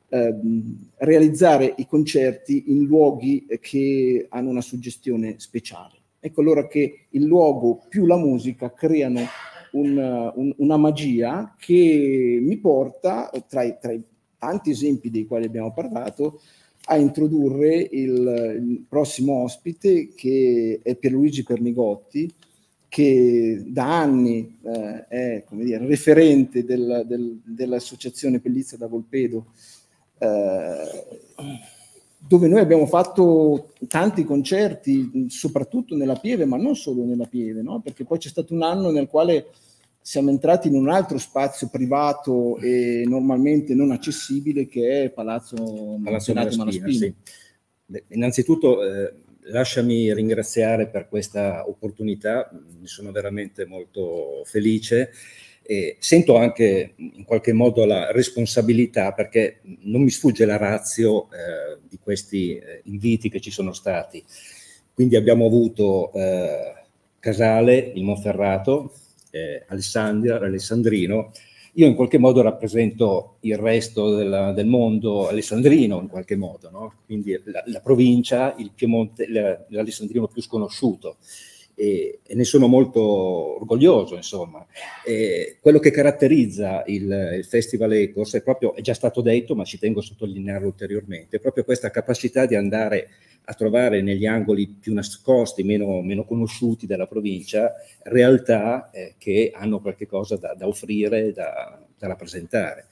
realizzare i concerti in luoghi che hanno una suggestione speciale. Ecco allora che il luogo più la musica creano una magia che mi porta, tra i tanti esempi dei quali abbiamo parlato, a introdurre il prossimo ospite, che è Pierluigi Pernigotti, che da anni è, come dire, referente dell'associazione Pellizza da Volpedo, dove noi abbiamo fatto tanti concerti, soprattutto nella Pieve, ma non solo nella Pieve, no? Perché poi c'è stato un anno nel quale siamo entrati in un altro spazio privato e normalmente non accessibile, che è Palazzo Malaspina. Sì. Beh, innanzitutto lasciami ringraziare per questa opportunità, ne sono veramente molto felice. Sento anche in qualche modo la responsabilità, perché non mi sfugge la ratio di questi inviti che ci sono stati. Quindi abbiamo avuto Casale, il Monferrato, Alessandrino. Io in qualche modo rappresento il resto del mondo alessandrino, in qualche modo, no? Quindi la provincia, il Piemonte, l'alessandrino più sconosciuto. E ne sono molto orgoglioso, insomma. Quello che caratterizza il Festival Ecos è già stato detto, ma ci tengo a sottolinearlo ulteriormente, è proprio questa capacità di andare a trovare negli angoli più nascosti, meno conosciuti della provincia, realtà che hanno qualche cosa da offrire, da rappresentare.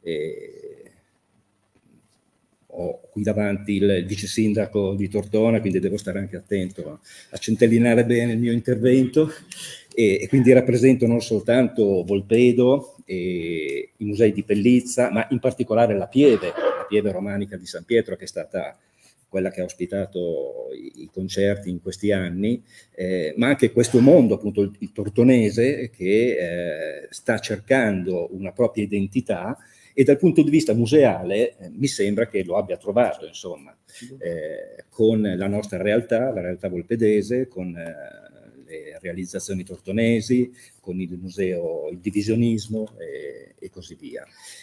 Ho qui davanti il vice sindaco di Tortona, quindi devo stare anche attento a centellinare bene il mio intervento, e quindi rappresento non soltanto Volpedo e i musei di Pellizza, ma in particolare la Pieve romanica di San Pietro, che è stata quella che ha ospitato i concerti in questi anni, ma anche questo mondo, appunto il tortonese, che sta cercando una propria identità, e dal punto di vista museale mi sembra che lo abbia trovato, insomma, con la nostra realtà, la realtà volpedese, con le realizzazioni tortonesi, con il museo, il divisionismo e così via.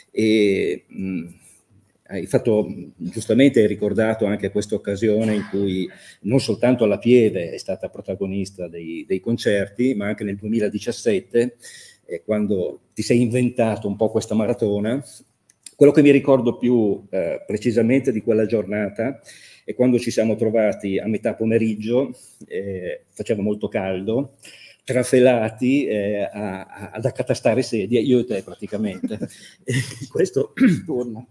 Hai fatto, giustamente hai ricordato anche questa occasione in cui non soltanto la Pieve è stata protagonista dei concerti, ma anche nel 2017, quando ti sei inventato un po' questa maratona. Quello che mi ricordo più precisamente di quella giornata è quando ci siamo trovati a metà pomeriggio, faceva molto caldo, trafelati ad accatastare sedie, io e te praticamente. Questo torna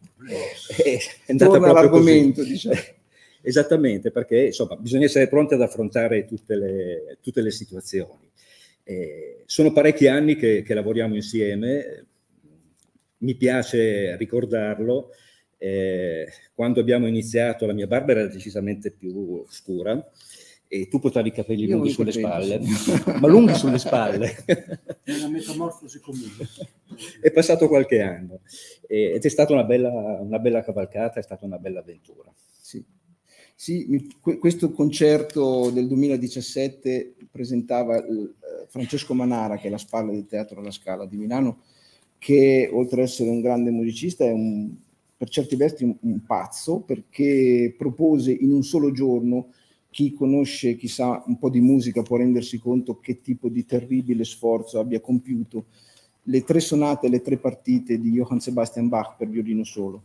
all'argomento, diciamo. Esattamente, perché insomma bisogna essere pronti ad affrontare tutte le situazioni. Sono parecchi anni che lavoriamo insieme, mi piace ricordarlo. Quando abbiamo iniziato la mia barba era decisamente più scura, e tu portavi i capelli lunghi sulle spalle, ma lunghi sulle spalle. È una metamorfosi comune. È passato qualche anno ed è stata una bella cavalcata, è stata una bella avventura. Sì, questo concerto del 2017 presentava Francesco Manara, che è la spalla del Teatro alla Scala di Milano, che oltre ad essere un grande musicista è per certi versi un pazzo, perché propose in un solo giorno, chi conosce, chi sa un po' di musica può rendersi conto che tipo di terribile sforzo abbia compiuto, le 3 sonate e le 3 partite di Johann Sebastian Bach per violino solo.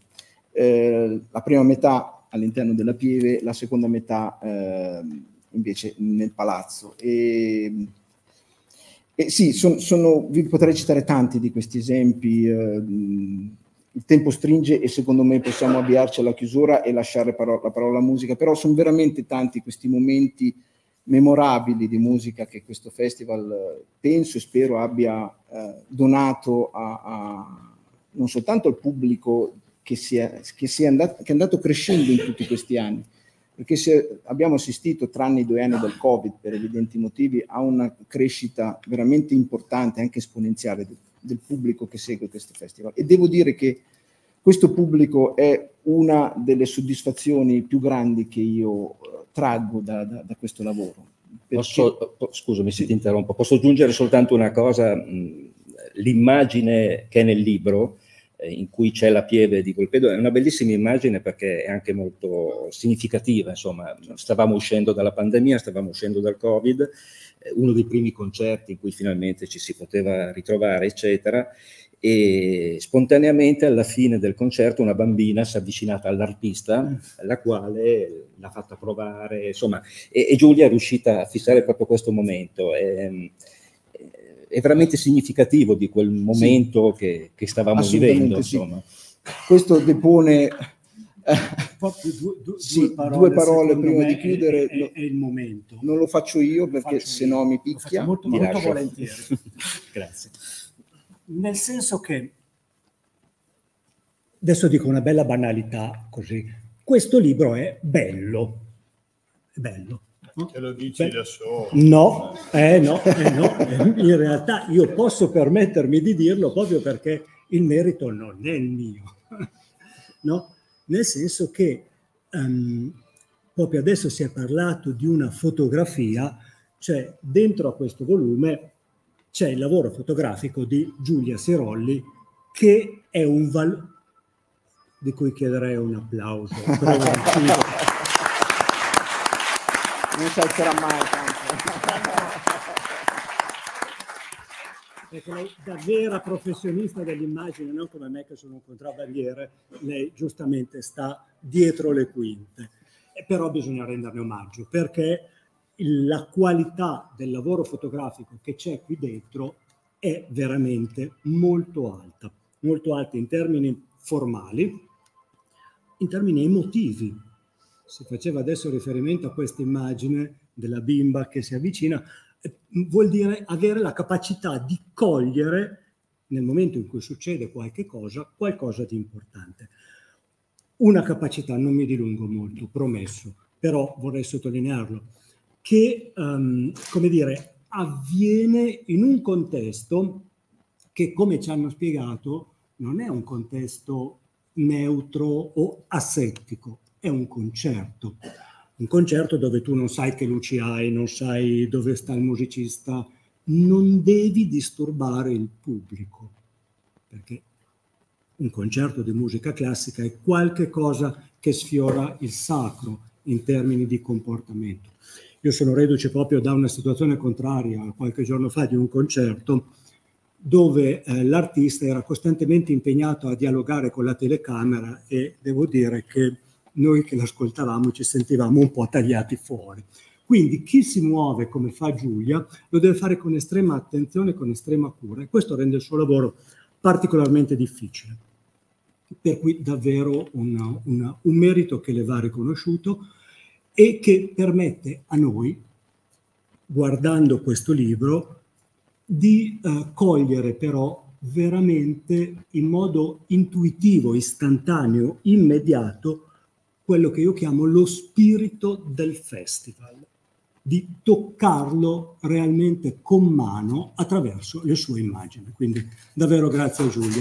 La prima metà all'interno della Pieve, la seconda metà invece nel Palazzo. E sì, vi potrei citare tanti di questi esempi. Il tempo stringe e secondo me possiamo avviarci alla chiusura e lasciare la parola alla musica, però sono veramente tanti questi momenti memorabili di musica che questo festival, penso e spero, abbia donato non soltanto al pubblico che è andato crescendo in tutti questi anni, perché abbiamo assistito, tranne i 2 anni del Covid per evidenti motivi, a una crescita veramente importante, anche esponenziale, del pubblico che segue questo festival. E devo dire che questo pubblico è una delle soddisfazioni più grandi che io traggo da questo lavoro. Scusami se ti interrompo, posso aggiungere soltanto una cosa? L'immagine che è nel libro in cui c'è la pieve di Volpedo. È una bellissima immagine perché è anche molto significativa, insomma, stavamo uscendo dalla pandemia, stavamo uscendo dal Covid, uno dei primi concerti in cui finalmente ci si poteva ritrovare, eccetera, e spontaneamente alla fine del concerto una bambina si è avvicinata all'artista, la quale l'ha fatta provare, insomma, e Giulia è riuscita a fissare proprio questo momento. È veramente significativo di quel momento che stavamo vivendo, insomma. Questo depone proprio due parole prima di chiudere. È il momento. Non lo faccio io perché se no mi picchia. Molto volentieri. Grazie. Nel senso che, adesso dico una bella banalità così, questo libro è bello. È bello. Te lo dici da solo. No. In realtà io posso permettermi di dirlo proprio perché il merito non è il mio, no? Nel senso che proprio adesso si è parlato di una fotografia, cioè dentro a questo volume c'è il lavoro fotografico di Giulia Sirolli, che è un valore di cui chiederei un applauso. Non si alzerà mai tanto. Perché lei, da vera professionista dell'immagine, non come me che sono un contrabbandiere, lei giustamente sta dietro le quinte. Però bisogna renderne omaggio, perché la qualità del lavoro fotografico che c'è qui dentro è veramente molto alta in termini formali, in termini emotivi. Si faceva adesso riferimento a questa immagine della bimba che si avvicina, vuol dire avere la capacità di cogliere, nel momento in cui succede qualcosa di importante. Una capacità, non mi dilungo molto, promesso, però vorrei sottolinearlo, che, come dire, avviene in un contesto che, come ci hanno spiegato, non è un contesto neutro o asettico, è un concerto dove tu non sai che luci hai, non sai dove sta il musicista, non devi disturbare il pubblico, perché un concerto di musica classica è qualche cosa che sfiora il sacro in termini di comportamento. Io sono reduce proprio da una situazione contraria, qualche giorno fa, di un concerto dove l'artista era costantemente impegnato a dialogare con la telecamera e devo dire che noi che l'ascoltavamo ci sentivamo un po' tagliati fuori. Quindi chi si muove come fa Giulia lo deve fare con estrema attenzione, con estrema cura, e questo rende il suo lavoro particolarmente difficile. Per cui davvero un merito che le va riconosciuto e che permette a noi, guardando questo libro, di cogliere però veramente in modo intuitivo, istantaneo, immediato, quello che io chiamo lo spirito del festival, di toccarlo realmente con mano attraverso le sue immagini. Quindi davvero grazie a Giulia.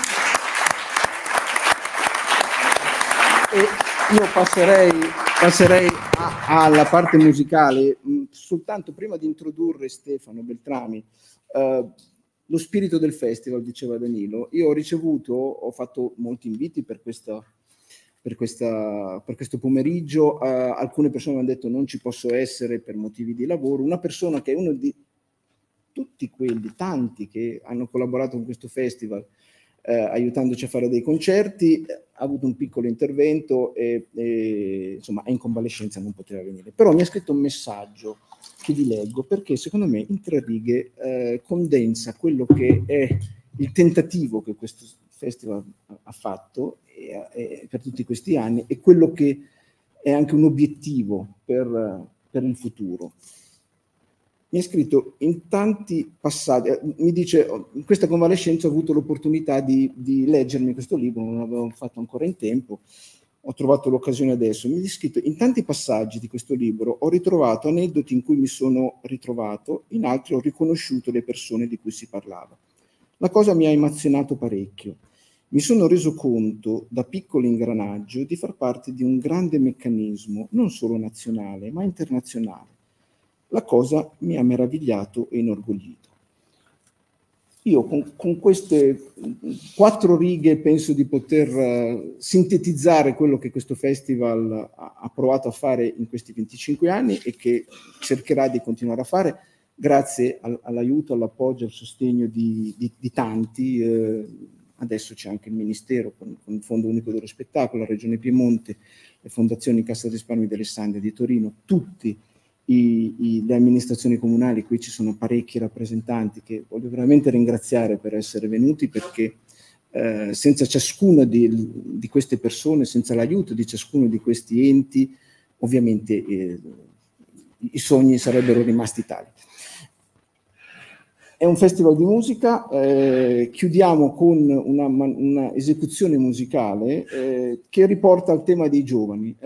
E io passerei alla parte musicale, soltanto prima di introdurre Stefano Beltrami. Lo spirito del festival, diceva Danilo. Io ho fatto molti inviti per questo pomeriggio. Alcune persone mi hanno detto non ci posso essere per motivi di lavoro. Una persona che è uno di tutti quelli, tanti che hanno collaborato con questo festival, aiutandoci a fare dei concerti, ha avuto un piccolo intervento e insomma è in convalescenza, non poteva venire. Però mi ha scritto un messaggio che vi leggo perché secondo me in 3 righe condensa quello che è il tentativo che questo festival ha fatto per tutti questi anni e quello che è anche un obiettivo per il futuro. Mi ha scritto in tanti passaggi, mi dice in questa convalescenza ho avuto l'opportunità di leggermi questo libro, non l'avevo fatto ancora in tempo, ho trovato l'occasione adesso. Mi ha scritto in tanti passaggi di questo libro ho ritrovato aneddoti in cui mi sono ritrovato, in altri ho riconosciuto le persone di cui si parlava. La cosa mi ha emozionato parecchio. Mi sono reso conto, da piccolo ingranaggio, di far parte di un grande meccanismo, non solo nazionale, ma internazionale. La cosa mi ha meravigliato e inorgoglito. io con queste 4 righe penso di poter sintetizzare quello che questo festival ha provato a fare in questi 25 anni e che cercherà di continuare a fare grazie all'aiuto, all'appoggio, al sostegno di tanti. Adesso c'è anche il Ministero con il Fondo Unico dello Spettacolo, la Regione Piemonte, le fondazioni Cassa di Risparmio di Alessandria di Torino, tutti le amministrazioni comunali. Qui ci sono parecchi rappresentanti che voglio veramente ringraziare per essere venuti, perché senza ciascuna di queste persone, senza l'aiuto di ciascuno di questi enti, ovviamente i sogni sarebbero rimasti tali. È un festival di musica, chiudiamo con una esecuzione musicale che riporta al tema dei giovani.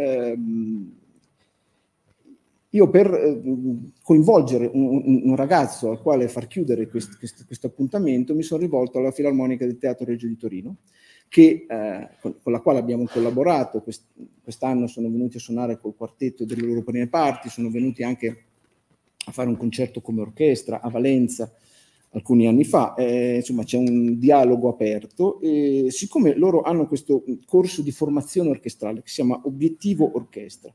Io per coinvolgere un ragazzo al quale far chiudere questo appuntamento mi sono rivolto alla Filarmonica del Teatro Regio di Torino, con la quale abbiamo collaborato. Quest'anno sono venuti a suonare col quartetto delle loro prime parti, sono venuti anche a fare un concerto come orchestra a Valenza alcuni anni fa. Insomma, c'è un dialogo aperto, e siccome loro hanno questo corso di formazione orchestrale che si chiama Obiettivo Orchestra,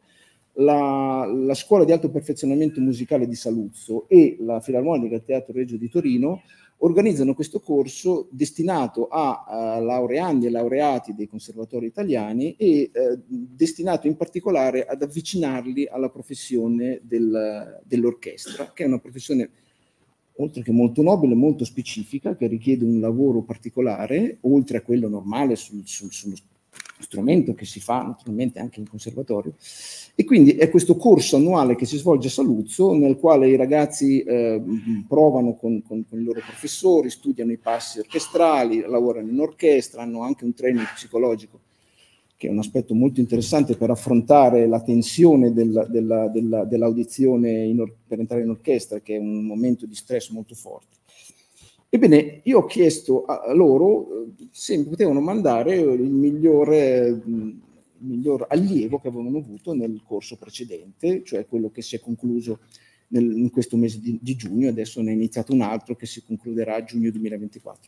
la scuola di alto perfezionamento musicale di Saluzzo e la Filarmonica del Teatro Regio di Torino organizzano questo corso destinato a laureandi e laureati dei conservatori italiani e destinato in particolare ad avvicinarli alla professione dell'orchestra, che è una professione oltre che molto nobile, molto specifica, che richiede un lavoro particolare, oltre a quello normale sullo strumento che si fa naturalmente anche in conservatorio. E quindi è questo corso annuale che si svolge a Saluzzo, nel quale i ragazzi provano con i loro professori, studiano i passi orchestrali, lavorano in orchestra, hanno anche un training psicologico, che è un aspetto molto interessante per affrontare la tensione dell'audizione per entrare in orchestra, che è un momento di stress molto forte. Ebbene, io ho chiesto a loro se mi potevano mandare il miglior allievo che avevano avuto nel corso precedente, cioè quello che si è concluso in questo mese di giugno. Adesso ne è iniziato un altro che si concluderà a giugno 2024.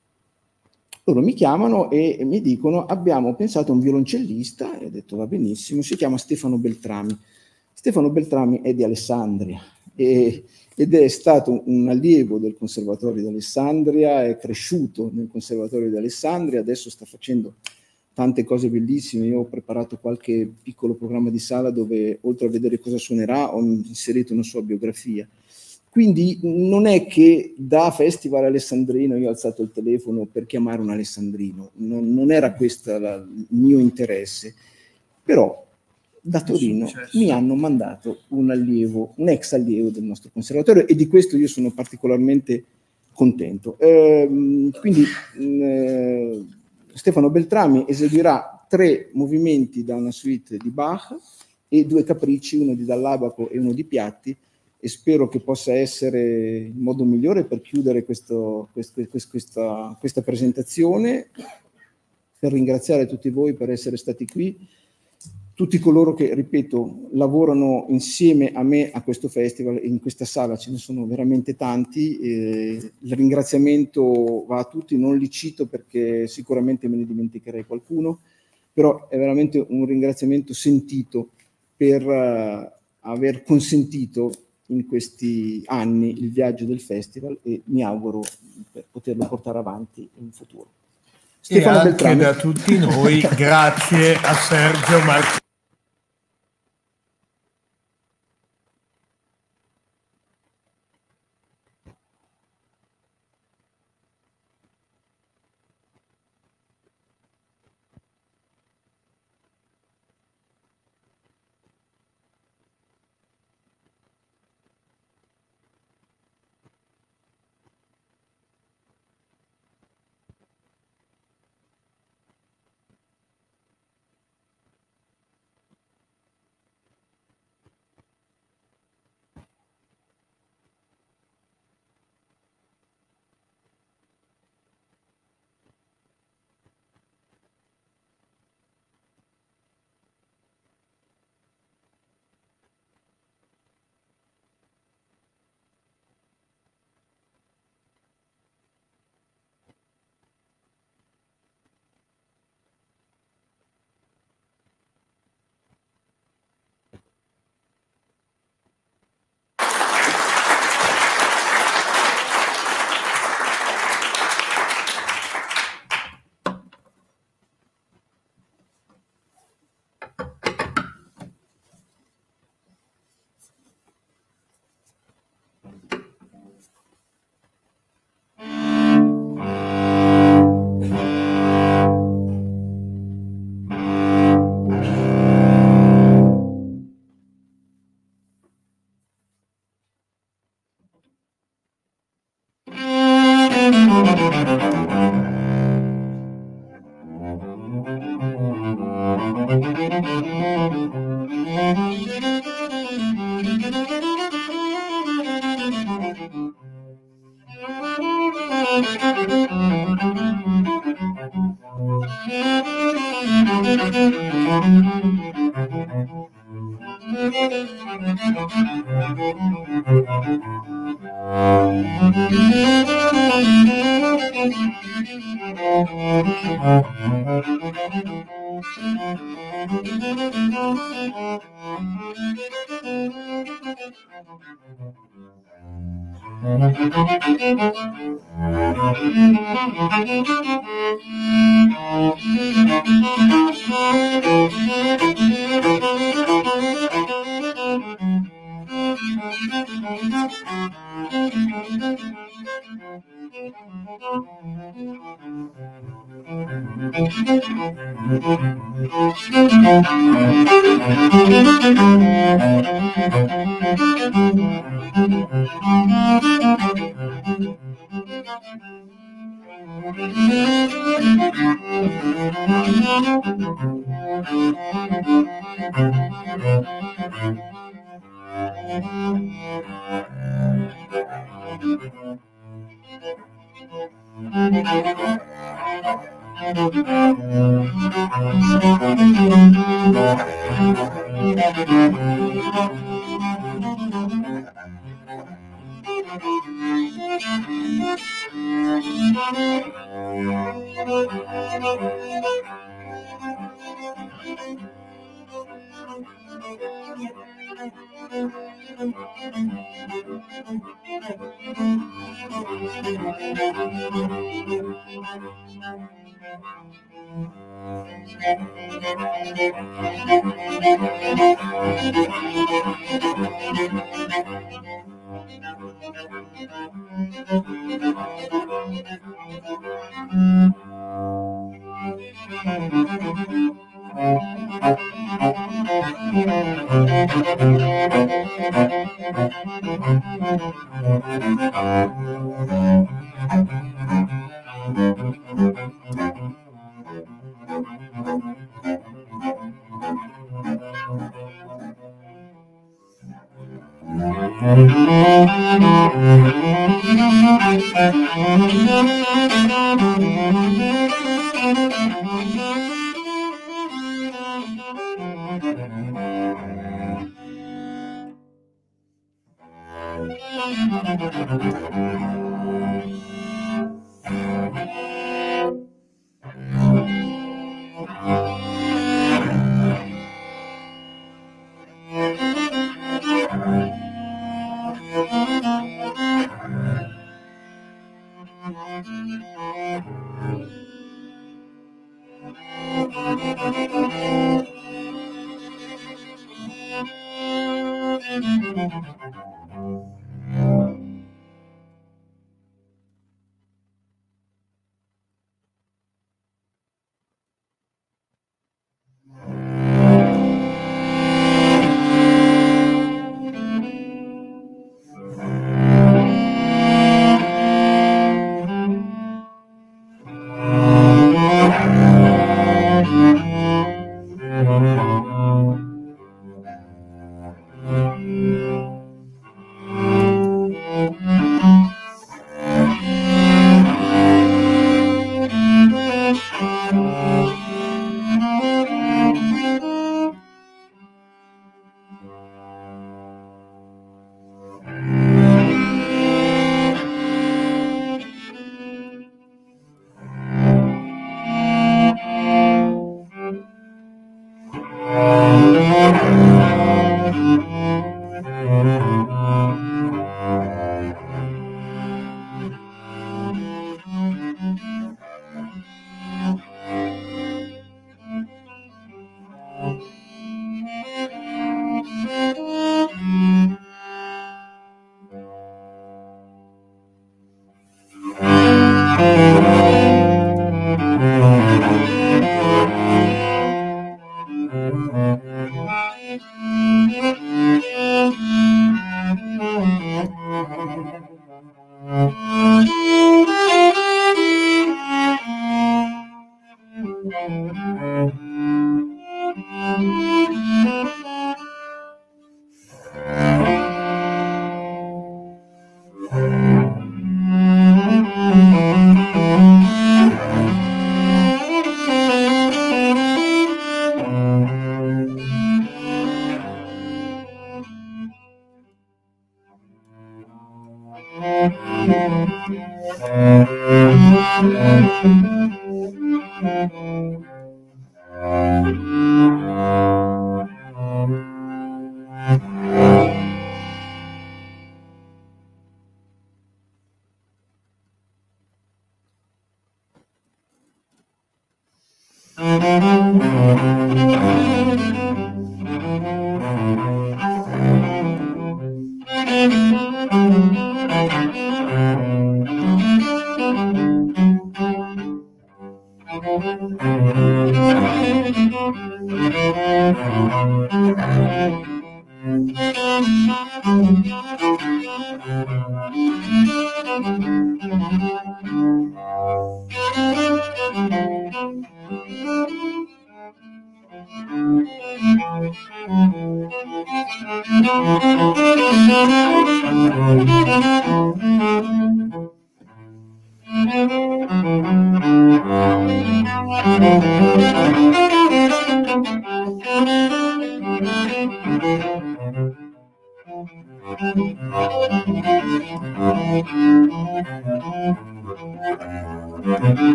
Loro mi chiamano e mi dicono: abbiamo pensato a un violoncellista, e ho detto va benissimo, si chiama Stefano Beltrami. Stefano Beltrami è di Alessandria ed è stato un allievo del Conservatorio di Alessandria, è cresciuto nel Conservatorio di Alessandria, adesso sta facendo tante cose bellissime. Io ho preparato qualche piccolo programma di sala dove, oltre a vedere cosa suonerà, ho inserito una sua biografia. Quindi non è che da Festival Alessandrino io ho alzato il telefono per chiamare un alessandrino, non era questo il mio interesse, però da Torino mi hanno mandato un ex allievo del nostro conservatorio, e di questo io sono particolarmente contento. Quindi Stefano Beltrami eseguirà 3 movimenti da una suite di Bach e 2 capricci, uno di Dall'Abaco e uno di Piatti, e spero che possa essere il modo migliore per chiudere questa presentazione, per ringraziare tutti voi per essere stati qui, tutti coloro che, ripeto, lavorano insieme a me a questo festival, e in questa sala ce ne sono veramente tanti. Il ringraziamento va a tutti, non li cito perché sicuramente me ne dimenticherei qualcuno, però è veramente un ringraziamento sentito per aver consentito in questi anni il viaggio del festival, e mi auguro per poterlo portare avanti in futuro. Stefano Beltrami. Da tutti noi, grazie a Sergio Marchesani.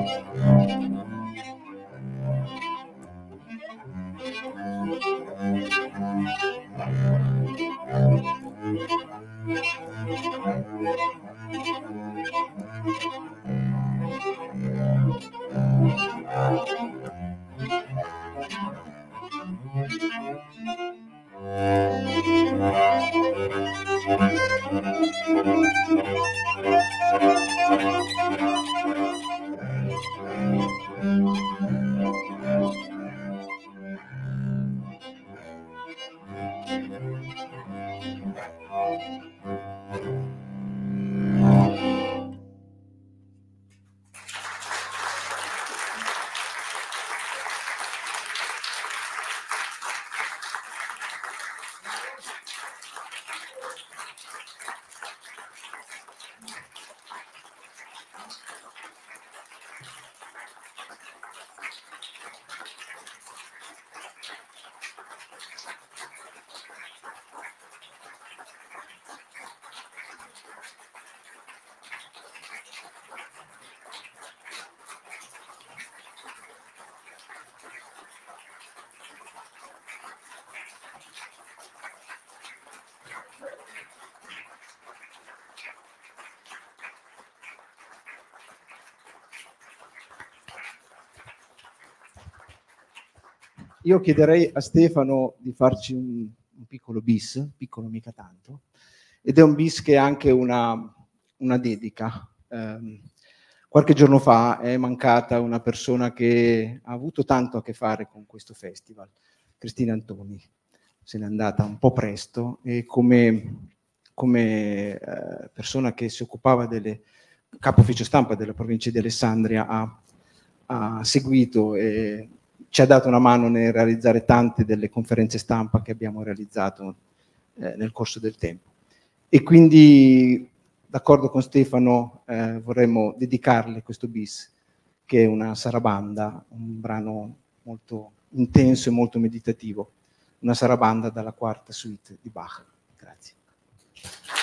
Io chiederei a Stefano di farci un piccolo bis, piccolo mica tanto, ed è un bis che è anche una dedica. Qualche giorno fa è mancata una persona che ha avuto tanto a che fare con questo festival, Cristina Antoni. Se n'è andata un po' presto e come persona che si occupava delle capo ufficio stampa della provincia di Alessandria ha seguito e ci ha dato una mano nel realizzare tante delle conferenze stampa che abbiamo realizzato nel corso del tempo. E quindi, d'accordo con Stefano, vorremmo dedicarle questo bis, che è una sarabanda, un brano molto intenso e molto meditativo, una sarabanda dalla quarta suite di Bach. Grazie.